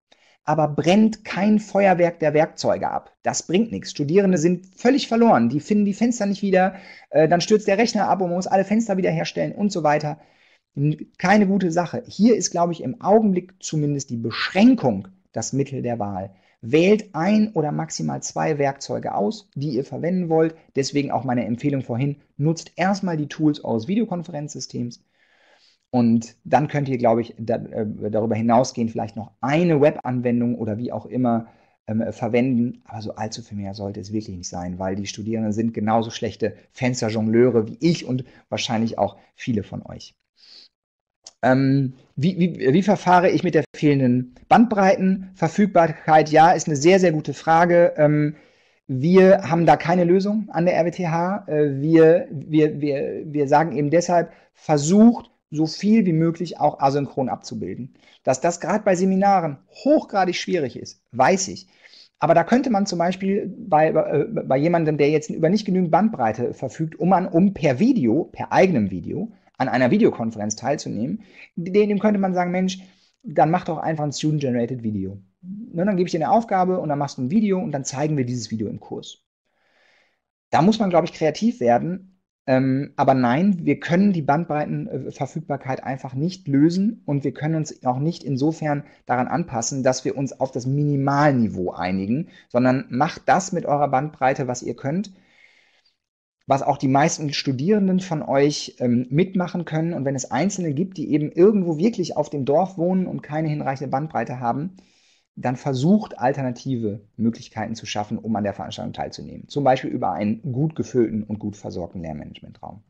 aber brennt kein Feuerwerk der Werkzeuge ab. Das bringt nichts. Studierende sind völlig verloren. Die finden die Fenster nicht wieder, äh, dann stürzt der Rechner ab und man muss alle Fenster wiederherstellen und so weiter. Keine gute Sache. Hier ist, glaube ich, im Augenblick zumindest die Beschränkung das Mittel der Wahl. Wählt ein oder maximal zwei Werkzeuge aus, die ihr verwenden wollt. Deswegen auch meine Empfehlung vorhin, nutzt erstmal die Tools eures Videokonferenzsystems. Und dann könnt ihr, glaube ich, da, äh, darüber hinausgehend vielleicht noch eine Webanwendung oder wie auch immer ähm, verwenden. Aber so allzu viel mehr sollte es wirklich nicht sein, weil die Studierenden sind genauso schlechte Fensterjongleure wie ich und wahrscheinlich auch viele von euch. Ähm, wie, wie, wie verfahre ich mit der fehlenden Bandbreitenverfügbarkeit? Ja, ist eine sehr, sehr gute Frage. Ähm, wir haben da keine Lösung an der R W T H. Äh, wir, wir, wir, wir sagen eben deshalb, versucht, so viel wie möglich auch asynchron abzubilden. Dass das gerade bei Seminaren hochgradig schwierig ist, weiß ich. Aber da könnte man zum Beispiel bei, äh, bei jemandem, der jetzt über nicht genügend Bandbreite verfügt, um, an, um per Video, per eigenem Video, an einer Videokonferenz teilzunehmen, dem könnte man sagen, Mensch, dann mach doch einfach ein Student-Generated Video. Ne, dann gebe ich dir eine Aufgabe und dann machst du ein Video und dann zeigen wir dieses Video im Kurs. Da muss man, glaube ich, kreativ werden. Ähm, aber nein, wir können die Bandbreitenverfügbarkeit einfach nicht lösen und wir können uns auch nicht insofern daran anpassen, dass wir uns auf das Minimalniveau einigen, sondern macht das mit eurer Bandbreite, was ihr könnt, was auch die meisten Studierenden von euch ähm, mitmachen können. Und wenn es Einzelne gibt, die eben irgendwo wirklich auf dem Dorf wohnen und keine hinreichende Bandbreite haben, dann versucht, alternative Möglichkeiten zu schaffen, um an der Veranstaltung teilzunehmen. Zum Beispiel über einen gut gefüllten und gut versorgten Lehrmanagementraum.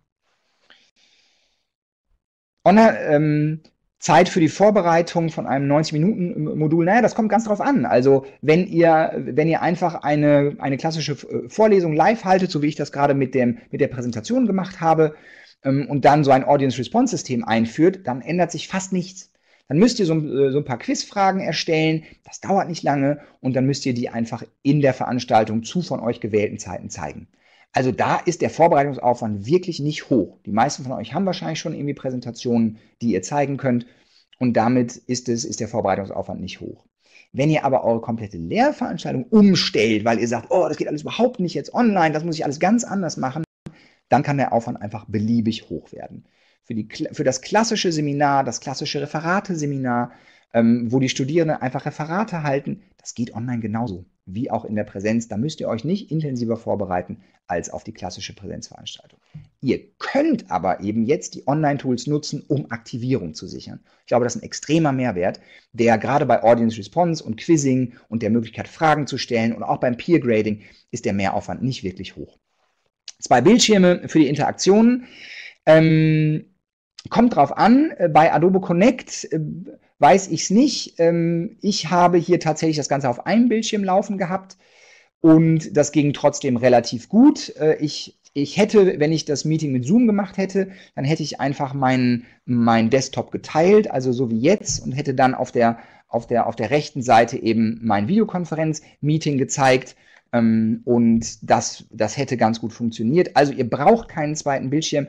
Online, ähm, Zeit für die Vorbereitung von einem neunzig-Minuten-Modul, naja, das kommt ganz drauf an. Also wenn ihr, wenn ihr einfach eine, eine klassische Vorlesung live haltet, so wie ich das gerade mit, dem, mit der Präsentation gemacht habe, ähm, und dann so ein Audience-Response-System einführt, dann ändert sich fast nichts. Dann müsst ihr so, so ein paar Quizfragen erstellen, das dauert nicht lange, und dann müsst ihr die einfach in der Veranstaltung zu von euch gewählten Zeiten zeigen. Also da ist der Vorbereitungsaufwand wirklich nicht hoch. Die meisten von euch haben wahrscheinlich schon irgendwie Präsentationen, die ihr zeigen könnt, und damit ist, es, ist der Vorbereitungsaufwand nicht hoch. Wenn ihr aber eure komplette Lehrveranstaltung umstellt, weil ihr sagt, oh, das geht alles überhaupt nicht jetzt online, das muss ich alles ganz anders machen, dann kann der Aufwand einfach beliebig hoch werden. Für, die, für das klassische Seminar, das klassische Referate-Seminar, ähm, wo die Studierenden einfach Referate halten, das geht online genauso wie auch in der Präsenz. Da müsst ihr euch nicht intensiver vorbereiten als auf die klassische Präsenzveranstaltung. Ihr könnt aber eben jetzt die Online-Tools nutzen, um Aktivierung zu sichern. Ich glaube, das ist ein extremer Mehrwert, der gerade bei Audience Response und Quizzing und der Möglichkeit, Fragen zu stellen und auch beim Peer Grading ist der Mehraufwand nicht wirklich hoch. Zwei Bildschirme für die Interaktionen. Ähm, kommt drauf an, bei Adobe Connect äh, weiß ich es nicht. Ähm, ich habe hier tatsächlich das Ganze auf einem Bildschirm laufen gehabt und das ging trotzdem relativ gut. Äh, ich, ich hätte, wenn ich das Meeting mit Zoom gemacht hätte, dann hätte ich einfach meinen mein Desktop geteilt, also so wie jetzt, und hätte dann auf der, auf der, auf der rechten Seite eben mein Videokonferenz-Meeting gezeigt. Ähm, und das, das hätte ganz gut funktioniert. Also ihr braucht keinen zweiten Bildschirm.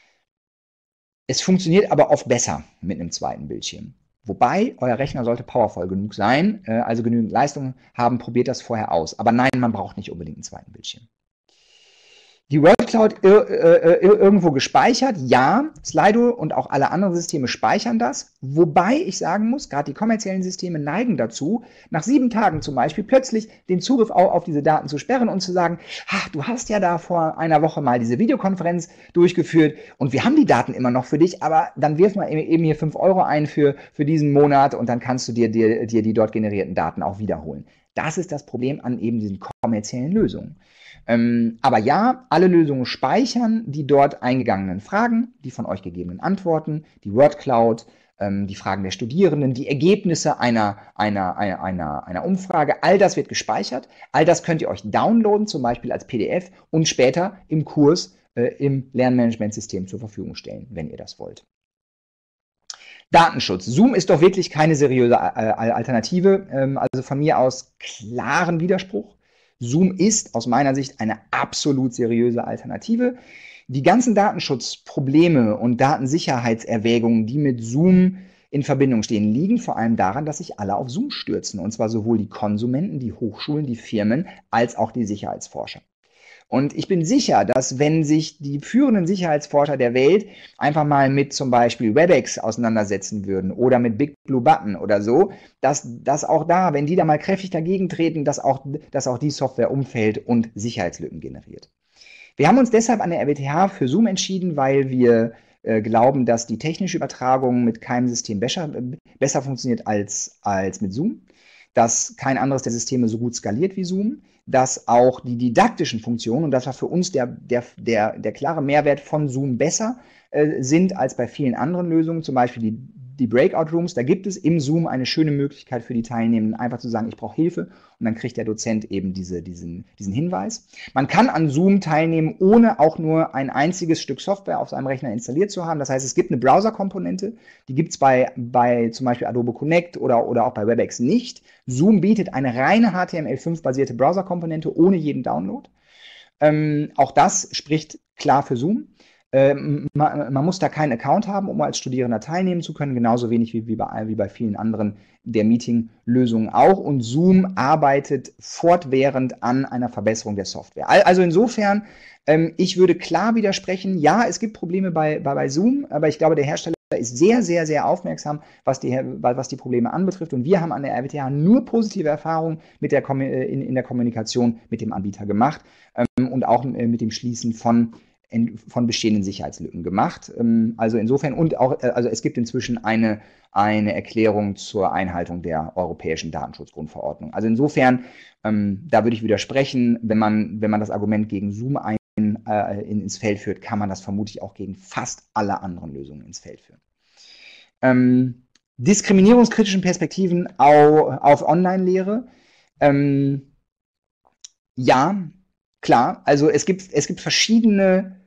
Es funktioniert aber oft besser mit einem zweiten Bildschirm. Wobei, euer Rechner sollte powervoll genug sein, äh, also genügend Leistung haben, probiert das vorher aus. Aber nein, man braucht nicht unbedingt einen zweiten Bildschirm. Die Word Cloud ir äh, irgendwo gespeichert? Ja, Slido und auch alle anderen Systeme speichern das. Wobei ich sagen muss, gerade die kommerziellen Systeme neigen dazu, nach sieben Tagen zum Beispiel plötzlich den Zugriff auf diese Daten zu sperren und zu sagen, ach, du hast ja da vor einer Woche mal diese Videokonferenz durchgeführt und wir haben die Daten immer noch für dich, aber dann wirf mal eben hier fünf Euro ein für, für diesen Monat und dann kannst du dir, dir, dir die dort generierten Daten auch wiederholen. Das ist das Problem an eben diesen kommerziellen Lösungen. Ähm, aber ja, alle Lösungen speichern die dort eingegangenen Fragen, die von euch gegebenen Antworten, die Word Cloud, ähm, die Fragen der Studierenden, die Ergebnisse einer, einer, einer, einer, einer Umfrage, all das wird gespeichert. All das könnt ihr euch downloaden, zum Beispiel als P D F und später im Kurs äh, im Lernmanagementsystem zur Verfügung stellen, wenn ihr das wollt. Datenschutz. Zoom ist doch wirklich keine seriöse Alternative, ähm, also von mir aus klaren Widerspruch. Zoom ist aus meiner Sicht eine absolut seriöse Alternative. Die ganzen Datenschutzprobleme und Datensicherheitserwägungen, die mit Zoom in Verbindung stehen, liegen vor allem daran, dass sich alle auf Zoom stürzen. Und zwar sowohl die Konsumenten, die Hochschulen, die Firmen, als auch die Sicherheitsforscher. Und ich bin sicher, dass wenn sich die führenden Sicherheitsforscher der Welt einfach mal mit zum Beispiel WebEx auseinandersetzen würden oder mit Big Blue Button oder so, dass, dass auch da, wenn die da mal kräftig dagegen treten, dass auch, dass auch die Software umfällt und Sicherheitslücken generiert. Wir haben uns deshalb an der R W T H für Zoom entschieden, weil wir äh, glauben, dass die technische Übertragung mit keinem System besser, besser funktioniert als, als mit Zoom, dass kein anderes der Systeme so gut skaliert wie Zoom, dass auch die didaktischen Funktionen, und das war für uns der, der, der, der klare Mehrwert von Zoom, besser äh, sind als bei vielen anderen Lösungen, zum Beispiel die, die Breakout Rooms. Da gibt es im Zoom eine schöne Möglichkeit für die Teilnehmenden, einfach zu sagen, ich brauche Hilfe, und dann kriegt der Dozent eben diese, diesen, diesen Hinweis. Man kann an Zoom teilnehmen, ohne auch nur ein einziges Stück Software auf seinem Rechner installiert zu haben. Das heißt, es gibt eine Browser-Komponente, die gibt es bei, bei zum Beispiel Adobe Connect oder, oder auch bei WebEx nicht. Zoom bietet eine reine H T M L fünf basierte Browser-Komponente ohne jeden Download. Ähm, auch das spricht klar für Zoom. Ähm, man, man muss da keinen Account haben, um als Studierender teilnehmen zu können, genauso wenig wie, wie, bei, wie bei vielen anderen der Meeting-Lösungen auch. Und Zoom arbeitet fortwährend an einer Verbesserung der Software. Also insofern, ähm, ich würde klar widersprechen, ja, es gibt Probleme bei, bei, bei Zoom, aber ich glaube, der Hersteller ist sehr, sehr, sehr aufmerksam, was die, was die Probleme anbetrifft. Und wir haben an der R W T H nur positive Erfahrungen mit der, in, in der Kommunikation mit dem Anbieter gemacht ähm, und auch mit dem Schließen von von bestehenden Sicherheitslücken gemacht. Also insofern, und auch, also es gibt inzwischen eine, eine Erklärung zur Einhaltung der europäischen Datenschutzgrundverordnung. Also insofern, ähm, da würde ich widersprechen, wenn man, wenn man das Argument gegen Zoom ein, äh, in, ins Feld führt, kann man das vermutlich auch gegen fast alle anderen Lösungen ins Feld führen. Ähm, diskriminierungskritischen Perspektiven auf, auf Online-Lehre. Ähm, ja, klar, also es gibt, es gibt verschiedene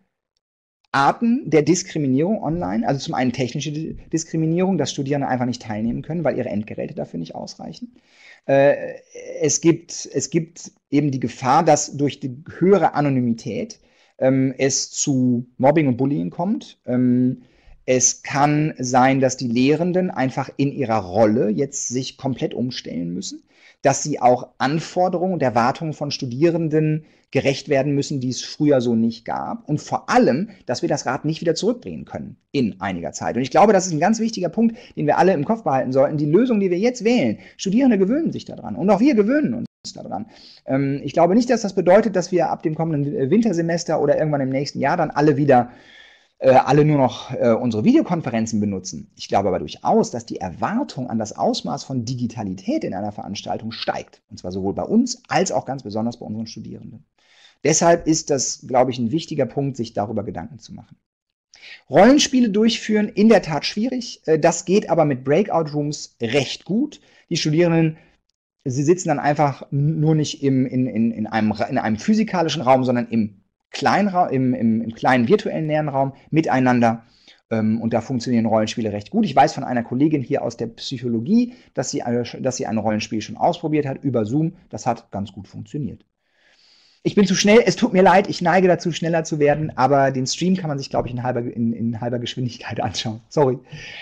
Arten der Diskriminierung online, also zum einen technische Diskriminierung, dass Studierende einfach nicht teilnehmen können, weil ihre Endgeräte dafür nicht ausreichen. Äh, es gibt, es gibt eben die Gefahr, dass durch die höhere Anonymität ähm, es zu Mobbing und Bullying kommt. Ähm, es kann sein, dass die Lehrenden einfach in ihrer Rolle jetzt sich komplett umstellen müssen, dass sie auch Anforderungen und Erwartungen von Studierenden gerecht werden müssen, die es früher so nicht gab. Und vor allem, dass wir das Rad nicht wieder zurückdrehen können in einiger Zeit. Und ich glaube, das ist ein ganz wichtiger Punkt, den wir alle im Kopf behalten sollten. Die Lösung, die wir jetzt wählen, Studierende gewöhnen sich daran. Und auch wir gewöhnen uns daran. Ähm, ich glaube nicht, dass das bedeutet, dass wir ab dem kommenden Wintersemester oder irgendwann im nächsten Jahr dann alle wieder äh, alle nur noch äh, unsere Videokonferenzen benutzen. Ich glaube aber durchaus, dass die Erwartung an das Ausmaß von Digitalität in einer Veranstaltung steigt. Und zwar sowohl bei uns als auch ganz besonders bei unseren Studierenden. Deshalb ist das, glaube ich, ein wichtiger Punkt, sich darüber Gedanken zu machen. Rollenspiele durchführen, in der Tat schwierig. Das geht aber mit Breakout Rooms recht gut. Die Studierenden, sie sitzen dann einfach nur nicht im, in, in, in, einem, in einem physikalischen Raum, sondern im kleinen, im, im, im kleinen virtuellen näheren Raum miteinander. Und da funktionieren Rollenspiele recht gut. Ich weiß von einer Kollegin hier aus der Psychologie, dass sie, dass sie ein Rollenspiel schon ausprobiert hat über Zoom. Das hat ganz gut funktioniert. Ich bin zu schnell, es tut mir leid, ich neige dazu, schneller zu werden, aber den Stream kann man sich, glaube ich, in halber, in, in halber Geschwindigkeit anschauen. Sorry.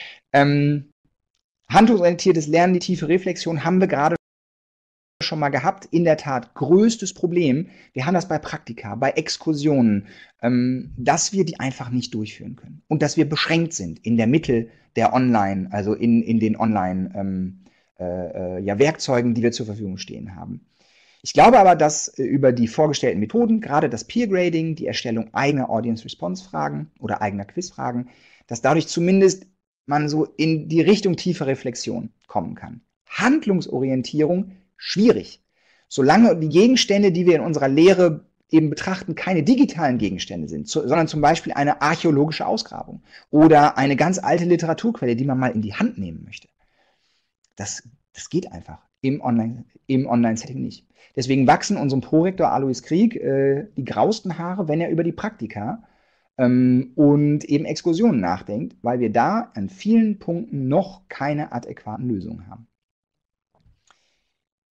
Ähm, handlungsorientiertes Lernen, die tiefe Reflexion haben wir gerade schon mal gehabt. In der Tat, größtes Problem, wir haben das bei Praktika, bei Exkursionen, ähm, dass wir die einfach nicht durchführen können. Und dass wir beschränkt sind in der Mitte der Online, also in, in den Online ähm, äh, ja, Werkzeugen, die wir zur Verfügung stehen haben. Ich glaube aber, dass äh, über die vorgestellten Methoden, gerade das Peer Grading, die Erstellung eigener Audience-Response-Fragen oder eigener Quizfragen, dass dadurch zumindest man so in die Richtung tiefer Reflexion kommen kann. Handlungsorientierung, schwierig. Solange die Gegenstände, die wir in unserer Lehre eben betrachten, keine digitalen Gegenstände sind, so, sondern zum Beispiel eine archäologische Ausgrabung oder eine ganz alte Literaturquelle, die man mal in die Hand nehmen möchte. Das, das geht einfach im Online, im Online-Setting nicht. Deswegen wachsen unserem Prorektor Alois Krieg äh, die grausten Haare, wenn er über die Praktika ähm, und eben Exkursionen nachdenkt, weil wir da an vielen Punkten noch keine adäquaten Lösungen haben.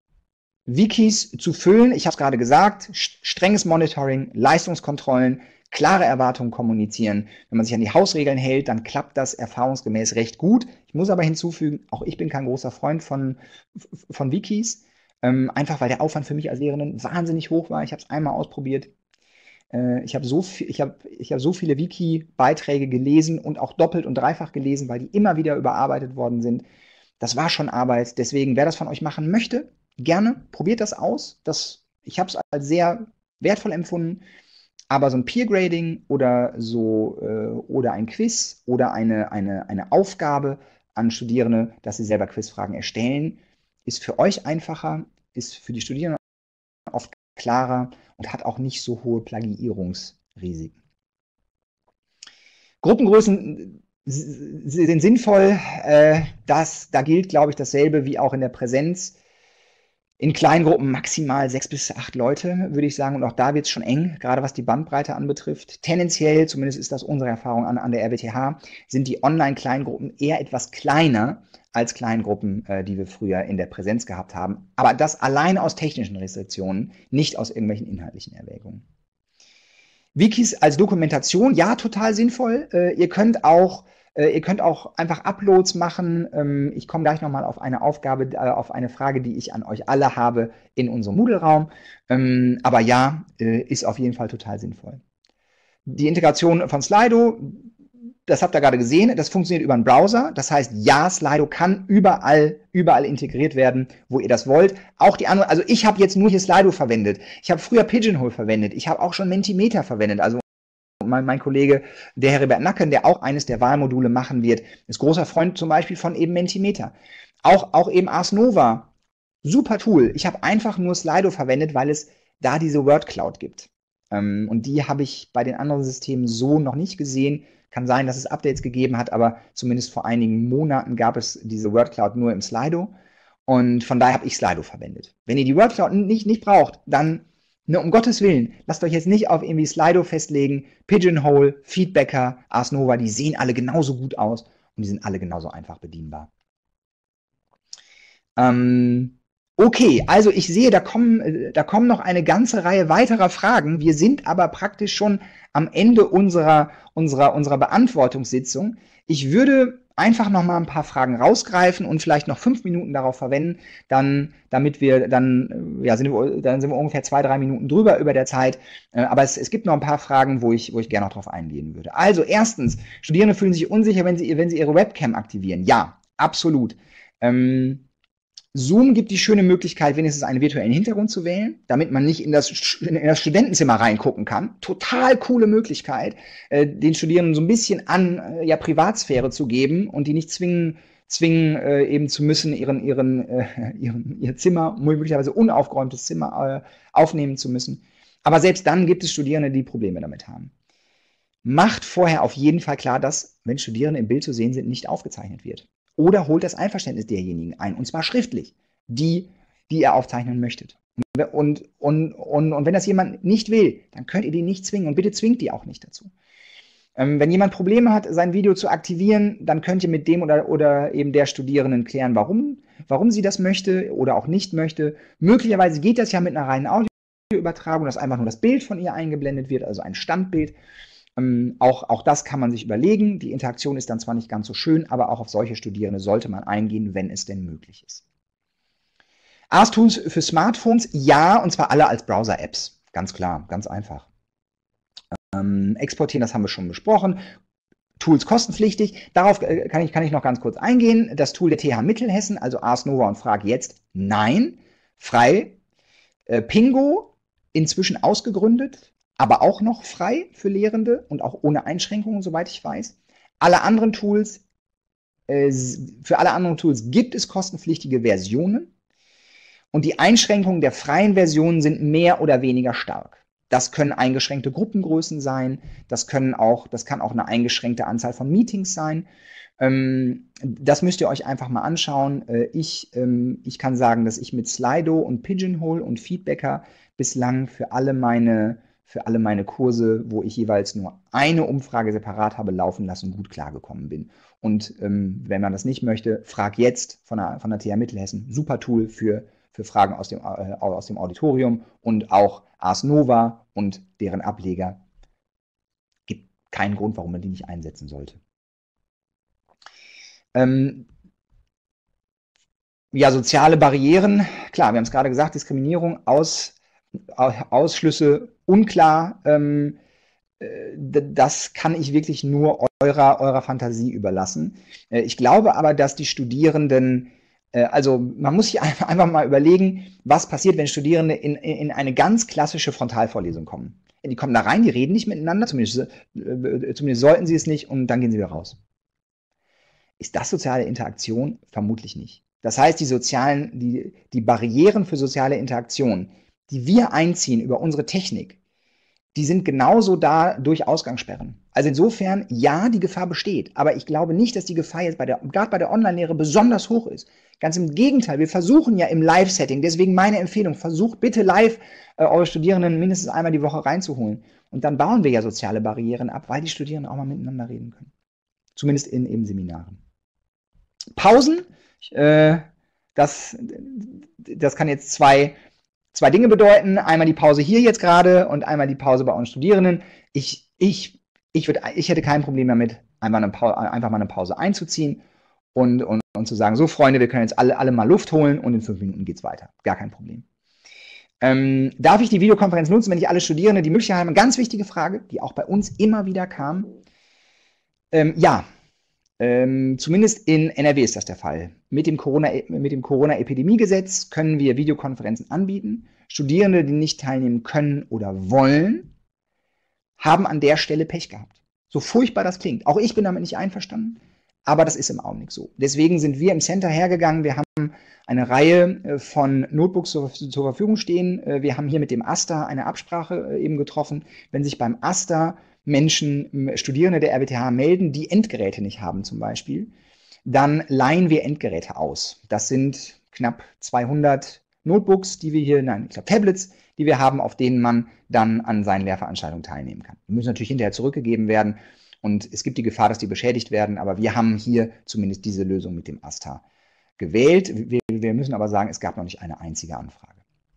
Wikis zu füllen, ich habe es gerade gesagt, strenges Monitoring, Leistungskontrollen, klare Erwartungen kommunizieren. Wenn man sich an die Hausregeln hält, dann klappt das erfahrungsgemäß recht gut. Ich muss aber hinzufügen, auch ich bin kein großer Freund von, von Wikis, ähm, einfach weil der Aufwand für mich als Lehrerin wahnsinnig hoch war. Ich habe es einmal ausprobiert. Äh, ich habe so, viel, ich hab, ich hab so viele Wiki-Beiträge gelesen und auch doppelt und dreifach gelesen, weil die immer wieder überarbeitet worden sind. Das war schon Arbeit. Deswegen, wer das von euch machen möchte, gerne, probiert das aus. Das, ich habe es als sehr wertvoll empfunden. Aber so ein Peer-Grading oder so äh, oder ein Quiz oder eine, eine, eine Aufgabe an Studierende, dass sie selber Quizfragen erstellen, ist für euch einfacher, ist für die Studierenden oft klarer und hat auch nicht so hohe Plagiierungsrisiken. Gruppengrößen sind sinnvoll. Äh, das, da gilt, glaube ich, dasselbe wie auch in der Präsenz. In Kleingruppen maximal sechs bis acht Leute, würde ich sagen. Und auch da wird es schon eng, gerade was die Bandbreite anbetrifft. Tendenziell, zumindest ist das unsere Erfahrung an, an der R W T H, sind die Online-Kleingruppen eher etwas kleiner als Kleingruppen, äh, die wir früher in der Präsenz gehabt haben. Aber das allein aus technischen Restriktionen, nicht aus irgendwelchen inhaltlichen Erwägungen. Wikis als Dokumentation, ja, total sinnvoll. Äh, ihr könnt auch Äh, ihr könnt auch einfach Uploads machen. Ähm, ich komme gleich nochmal auf eine Aufgabe, äh, auf eine Frage, die ich an euch alle habe in unserem Moodle-Raum. Ähm, aber ja, äh, ist auf jeden Fall total sinnvoll. Die Integration von Slido, das habt ihr gerade gesehen, das funktioniert über einen Browser. Das heißt, ja, Slido kann überall, überall integriert werden, wo ihr das wollt. Auch die anderen, also ich habe jetzt nur hier Slido verwendet. Ich habe früher Pigeonhole verwendet. Ich habe auch schon Mentimeter verwendet. Also Mein, mein Kollege, der Heribert Nacken, der auch eines der Wahlmodule machen wird, ist großer Freund zum Beispiel von eben Mentimeter. Auch, auch eben Ars Nova, super Tool. Ich habe einfach nur Slido verwendet, weil es da diese Word Cloud gibt. Ähm, und die habe ich bei den anderen Systemen so noch nicht gesehen. Kann sein, dass es Updates gegeben hat, aber zumindest vor einigen Monaten gab es diese Word Cloud nur im Slido. Und von daher habe ich Slido verwendet. Wenn ihr die Word Cloud nicht, nicht braucht, dann Ne, um Gottes Willen, lasst euch jetzt nicht auf irgendwie Slido festlegen. Pigeonhole, Feedbacker, Ars Nova, die sehen alle genauso gut aus und die sind alle genauso einfach bedienbar. Ähm, okay, also ich sehe, da kommen, da kommen noch eine ganze Reihe weiterer Fragen. Wir sind aber praktisch schon am Ende unserer, unserer, unserer Beantwortungssitzung. Ich würde einfach noch mal ein paar Fragen rausgreifen und vielleicht noch fünf Minuten darauf verwenden, dann, damit wir dann, ja, sind wir, dann sind wir ungefähr zwei, drei Minuten drüber über der Zeit. Aber es, es gibt noch ein paar Fragen, wo ich, wo ich gerne noch drauf eingehen würde. Also erstens, Studierende fühlen sich unsicher, wenn sie, wenn sie ihre Webcam aktivieren. Ja, absolut. Ähm, Zoom gibt die schöne Möglichkeit, wenigstens einen virtuellen Hintergrund zu wählen, damit man nicht in das, in das Studentenzimmer reingucken kann. Total coole Möglichkeit, äh, den Studierenden so ein bisschen an äh, ja, Privatsphäre zu geben und die nicht zwingen, zwingen äh, eben zu müssen, ihren, ihren, äh, ihren, ihr Zimmer, möglicherweise unaufgeräumtes Zimmer äh, aufnehmen zu müssen. Aber selbst dann gibt es Studierende, die Probleme damit haben. Macht vorher auf jeden Fall klar, dass, wenn Studierende im Bild zu sehen sind, nicht aufgezeichnet wird. Oder holt das Einverständnis derjenigen ein, und zwar schriftlich, die, die ihr aufzeichnen möchtet. Und, und, und, und wenn das jemand nicht will, dann könnt ihr die nicht zwingen und bitte zwingt die auch nicht dazu. Ähm, wenn jemand Probleme hat, sein Video zu aktivieren, dann könnt ihr mit dem oder, oder eben der Studierenden klären, warum, warum sie das möchte oder auch nicht möchte. Möglicherweise geht das ja mit einer reinen Audioübertragung, dass einfach nur das Bild von ihr eingeblendet wird, also ein Standbild. Ähm, auch, auch das kann man sich überlegen. Die Interaktion ist dann zwar nicht ganz so schön, aber auch auf solche Studierende sollte man eingehen, wenn es denn möglich ist. Ars-Tools für Smartphones, ja, und zwar alle als Browser-Apps. Ganz klar, ganz einfach. Ähm, exportieren, das haben wir schon besprochen. Tools kostenpflichtig. Darauf äh, kann, ich, kann ich noch ganz kurz eingehen. Das Tool der T H Mittelhessen, also Ars Nova und Frag jetzt, nein, frei. Äh, Pingo, inzwischen ausgegründet, aber auch noch frei für Lehrende und auch ohne Einschränkungen, soweit ich weiß. Alle anderen Tools, äh, für alle anderen Tools gibt es kostenpflichtige Versionen und die Einschränkungen der freien Versionen sind mehr oder weniger stark. Das können eingeschränkte Gruppengrößen sein, das können auch, das kann auch eine eingeschränkte Anzahl von Meetings sein. Ähm, das müsst ihr euch einfach mal anschauen. Äh, ich, ähm, ich kann sagen, dass ich mit Slido und Pigeonhole und Feedbacker bislang für alle meine für alle meine Kurse, wo ich jeweils nur eine Umfrage separat habe laufen lassen, gut klargekommen bin. Und ähm, wenn man das nicht möchte, Frag jetzt von der, von der T H Mittelhessen, super Tool für, für Fragen aus dem, äh, aus dem Auditorium und auch Ars Nova und deren Ableger keinen Grund, warum man die nicht einsetzen sollte. Ähm, ja, soziale Barrieren, klar, wir haben es gerade gesagt, Diskriminierung, Aus, Ausschlüsse unklar, ähm, das kann ich wirklich nur eurer, eurer Fantasie überlassen. Ich glaube aber, dass die Studierenden, also man muss sich einfach mal überlegen, was passiert, wenn Studierende in, in eine ganz klassische Frontalvorlesung kommen. Die kommen da rein, die reden nicht miteinander, zumindest, zumindest sollten sie es nicht, und dann gehen sie wieder raus. Ist das soziale Interaktion? Vermutlich nicht. Das heißt, die sozialen, die, die Barrieren für soziale Interaktion, die wir einziehen über unsere Technik, die sind genauso da durch Ausgangssperren. Also insofern, ja, die Gefahr besteht, aber ich glaube nicht, dass die Gefahr jetzt bei der, gerade bei der Online-Lehre besonders hoch ist. Ganz im Gegenteil, wir versuchen ja im Live-Setting, deswegen meine Empfehlung, versucht bitte live äh, eure Studierenden mindestens einmal die Woche reinzuholen. Und dann bauen wir ja soziale Barrieren ab, weil die Studierenden auch mal miteinander reden können. Zumindest in eben Seminaren. Pausen, äh, das, das kann jetzt zwei... Zwei Dinge bedeuten, einmal die Pause hier jetzt gerade und einmal die Pause bei uns Studierenden. Ich, ich, ich, würd, ich hätte kein Problem damit, einfach, eine Pause, einfach mal eine Pause einzuziehen und, und, und zu sagen, so Freunde, wir können jetzt alle, alle mal Luft holen und in fünf Minuten geht's weiter. Gar kein Problem. Ähm, darf ich die Videokonferenz nutzen, wenn ich alle Studierende die Möglichkeit habe? Eine ganz wichtige Frage, die auch bei uns immer wieder kam. Ähm, ja. Ähm, zumindest in N R W ist das der Fall. Mit dem Corona, mit dem Corona-Epidemie-Gesetz können wir Videokonferenzen anbieten. Studierende, die nicht teilnehmen können oder wollen, haben an der Stelle Pech gehabt. So furchtbar das klingt. Auch ich bin damit nicht einverstanden, aber das ist im Augenblick so. Deswegen sind wir im Center hergegangen. Wir haben eine Reihe von Notebooks zur, zur Verfügung stehen. Wir haben hier mit dem AStA eine Absprache eben getroffen. Wenn sich beim AStA Menschen, Studierende der R W T H melden, die Endgeräte nicht haben zum Beispiel, dann leihen wir Endgeräte aus. Das sind knapp zweihundert Notebooks, die wir hier, nein, ich glaube Tablets, die wir haben, auf denen man dann an seinen Lehrveranstaltungen teilnehmen kann. Die müssen natürlich hinterher zurückgegeben werden und es gibt die Gefahr, dass die beschädigt werden, aber wir haben hier zumindest diese Lösung mit dem AStA gewählt. Wir, wir müssen aber sagen, es gab noch nicht eine einzige Anfrage.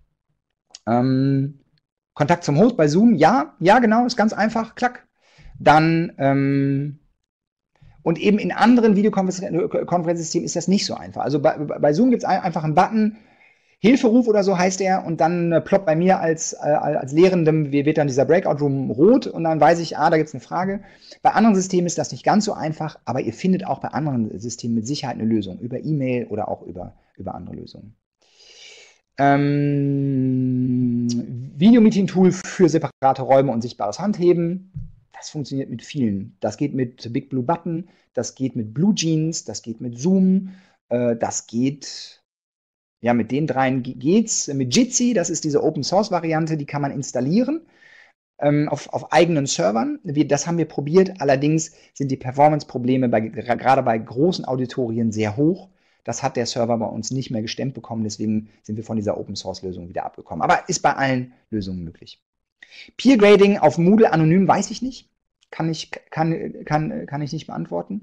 Ähm, Kontakt zum Host bei Zoom, ja, ja genau, ist ganz einfach, klack. Dann, ähm, und eben in anderen Videokonferenzsystemen ist das nicht so einfach. Also bei, bei Zoom gibt es ein, einfach einen Button, Hilferuf oder so heißt der, und dann äh, ploppt bei mir als, äh, als Lehrendem, wird dann dieser Breakout-Room rot und dann weiß ich, ah, da gibt es eine Frage. Bei anderen Systemen ist das nicht ganz so einfach, aber ihr findet auch bei anderen Systemen mit Sicherheit eine Lösung, über E-Mail oder auch über, über andere Lösungen. Ähm, Videomeeting-Tool für separate Räume und sichtbares Handheben. Das funktioniert mit vielen. Das geht mit Big Blue Button, das geht mit Blue Jeans, das geht mit Zoom, äh, das geht, ja, mit den dreien geht's. Mit Jitsi, das ist diese Open-Source-Variante, die kann man installieren ähm, auf, auf eigenen Servern. Wir, das haben wir probiert, allerdings sind die Performance-Probleme bei, gerade bei großen Auditorien sehr hoch. Das hat der Server bei uns nicht mehr gestemmt bekommen, deswegen sind wir von dieser Open-Source-Lösung wieder abgekommen. Aber ist bei allen Lösungen möglich. Peer-Grading auf Moodle anonym weiß ich nicht. Kann ich, kann, kann, kann ich nicht beantworten.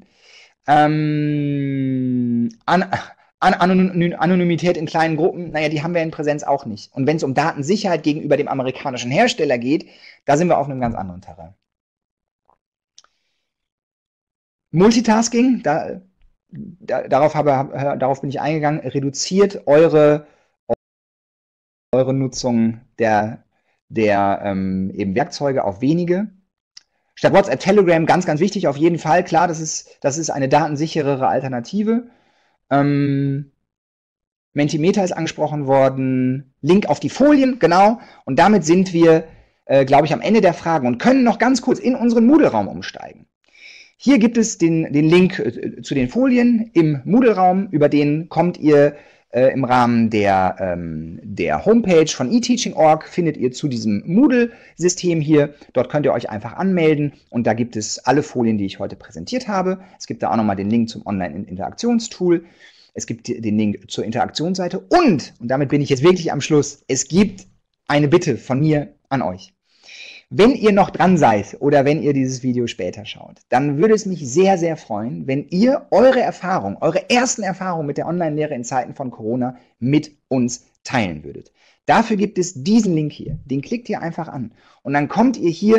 Ähm, an, an, Anonymität in kleinen Gruppen, naja, die haben wir in Präsenz auch nicht. Und wenn es um Datensicherheit gegenüber dem amerikanischen Hersteller geht, da sind wir auf einem ganz anderen Terrain. Multitasking, da... Da, darauf, habe, darauf bin ich eingegangen, reduziert eure, eure Nutzung der, der ähm, eben Werkzeuge auf wenige. Statt WhatsApp, Telegram, ganz, ganz wichtig, auf jeden Fall, klar, das ist, das ist eine datensicherere Alternative. Ähm, Mentimeter ist angesprochen worden, Link auf die Folien, genau, und damit sind wir, äh, glaube ich, am Ende der Fragen und können noch ganz kurz in unseren Moodle-Raum umsteigen. Hier gibt es den, den Link äh, zu den Folien im Moodle-Raum, über den kommt ihr äh, im Rahmen der, ähm, der Homepage von eTeaching Punkt org, findet ihr zu diesem Moodle-System hier. Dort könnt ihr euch einfach anmelden und da gibt es alle Folien, die ich heute präsentiert habe. Es gibt da auch nochmal den Link zum Online-Interaktionstool. Es gibt den Link zur Interaktionsseite und, und damit bin ich jetzt wirklich am Schluss, es gibt eine Bitte von mir an euch. Wenn ihr noch dran seid oder wenn ihr dieses Video später schaut, dann würde es mich sehr, sehr freuen, wenn ihr eure Erfahrungen, eure ersten Erfahrungen mit der Online-Lehre in Zeiten von Corona mit uns teilen würdet. Dafür gibt es diesen Link hier. Den klickt ihr einfach an und dann kommt ihr hier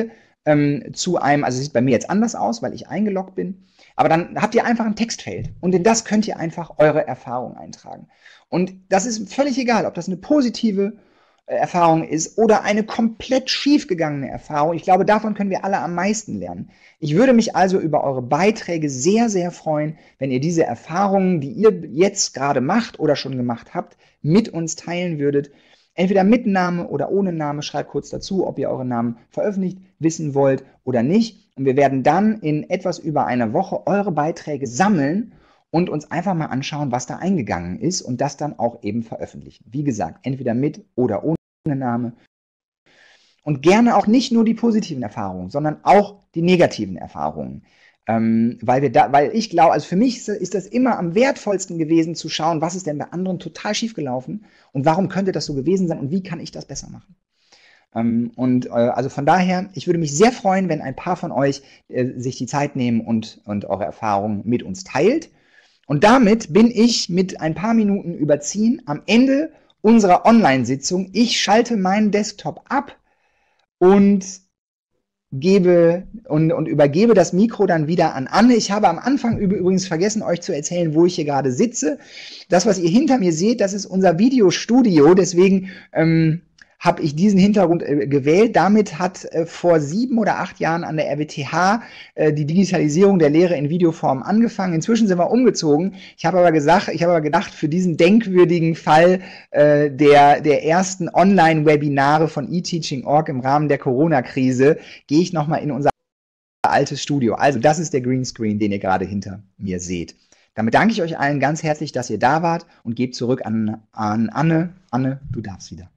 ähm, zu einem, also es sieht bei mir jetzt anders aus, weil ich eingeloggt bin, aber dann habt ihr einfach ein Textfeld und in das könnt ihr einfach eure Erfahrung eintragen. Und das ist völlig egal, ob das eine positive äh, Erfahrung ist oder eine komplett schiefgegangene Erfahrung. Ich glaube, davon können wir alle am meisten lernen. Ich würde mich also über eure Beiträge sehr, sehr freuen, wenn ihr diese Erfahrungen, die ihr jetzt gerade macht oder schon gemacht habt, mit uns teilen würdet. Entweder mit Name oder ohne Name, schreibt kurz dazu, ob ihr euren Namen veröffentlicht wissen wollt oder nicht. Und wir werden dann in etwas über einer Woche eure Beiträge sammeln und uns einfach mal anschauen, was da eingegangen ist und das dann auch eben veröffentlichen. Wie gesagt, entweder mit oder ohne Name. Und gerne auch nicht nur die positiven Erfahrungen, sondern auch die negativen Erfahrungen. Ähm, weil wir da, weil ich glaube, also für mich ist, ist das immer am wertvollsten gewesen zu schauen, was ist denn bei anderen total schief gelaufen und warum könnte das so gewesen sein und wie kann ich das besser machen. Ähm, und äh, also von daher, ich würde mich sehr freuen, wenn ein paar von euch äh, sich die Zeit nehmen und, und eure Erfahrungen mit uns teilt. Und damit bin ich mit ein paar Minuten überziehen am Ende unserer Online-Sitzung. Ich schalte meinen Desktop ab und gebe und, und übergebe das Mikro dann wieder an Anne. Ich habe am Anfang übrigens vergessen, euch zu erzählen, wo ich hier gerade sitze. Das, was ihr hinter mir seht, das ist unser Videostudio. Deswegen ähm, habe ich diesen Hintergrund äh, gewählt. Damit hat äh, vor sieben oder acht Jahren an der R W T H äh, die Digitalisierung der Lehre in Videoform angefangen. Inzwischen sind wir umgezogen. Ich habe aber gesagt, ich habe aber gedacht, für diesen denkwürdigen Fall äh, der, der ersten Online-Webinare von eTeaching Punkt org im Rahmen der Corona-Krise gehe ich nochmal in unser altes Studio. Also das ist der Greenscreen, den ihr gerade hinter mir seht. Damit danke ich euch allen ganz herzlich, dass ihr da wart und gebe zurück an, an Anne. Anne, du darfst wieder.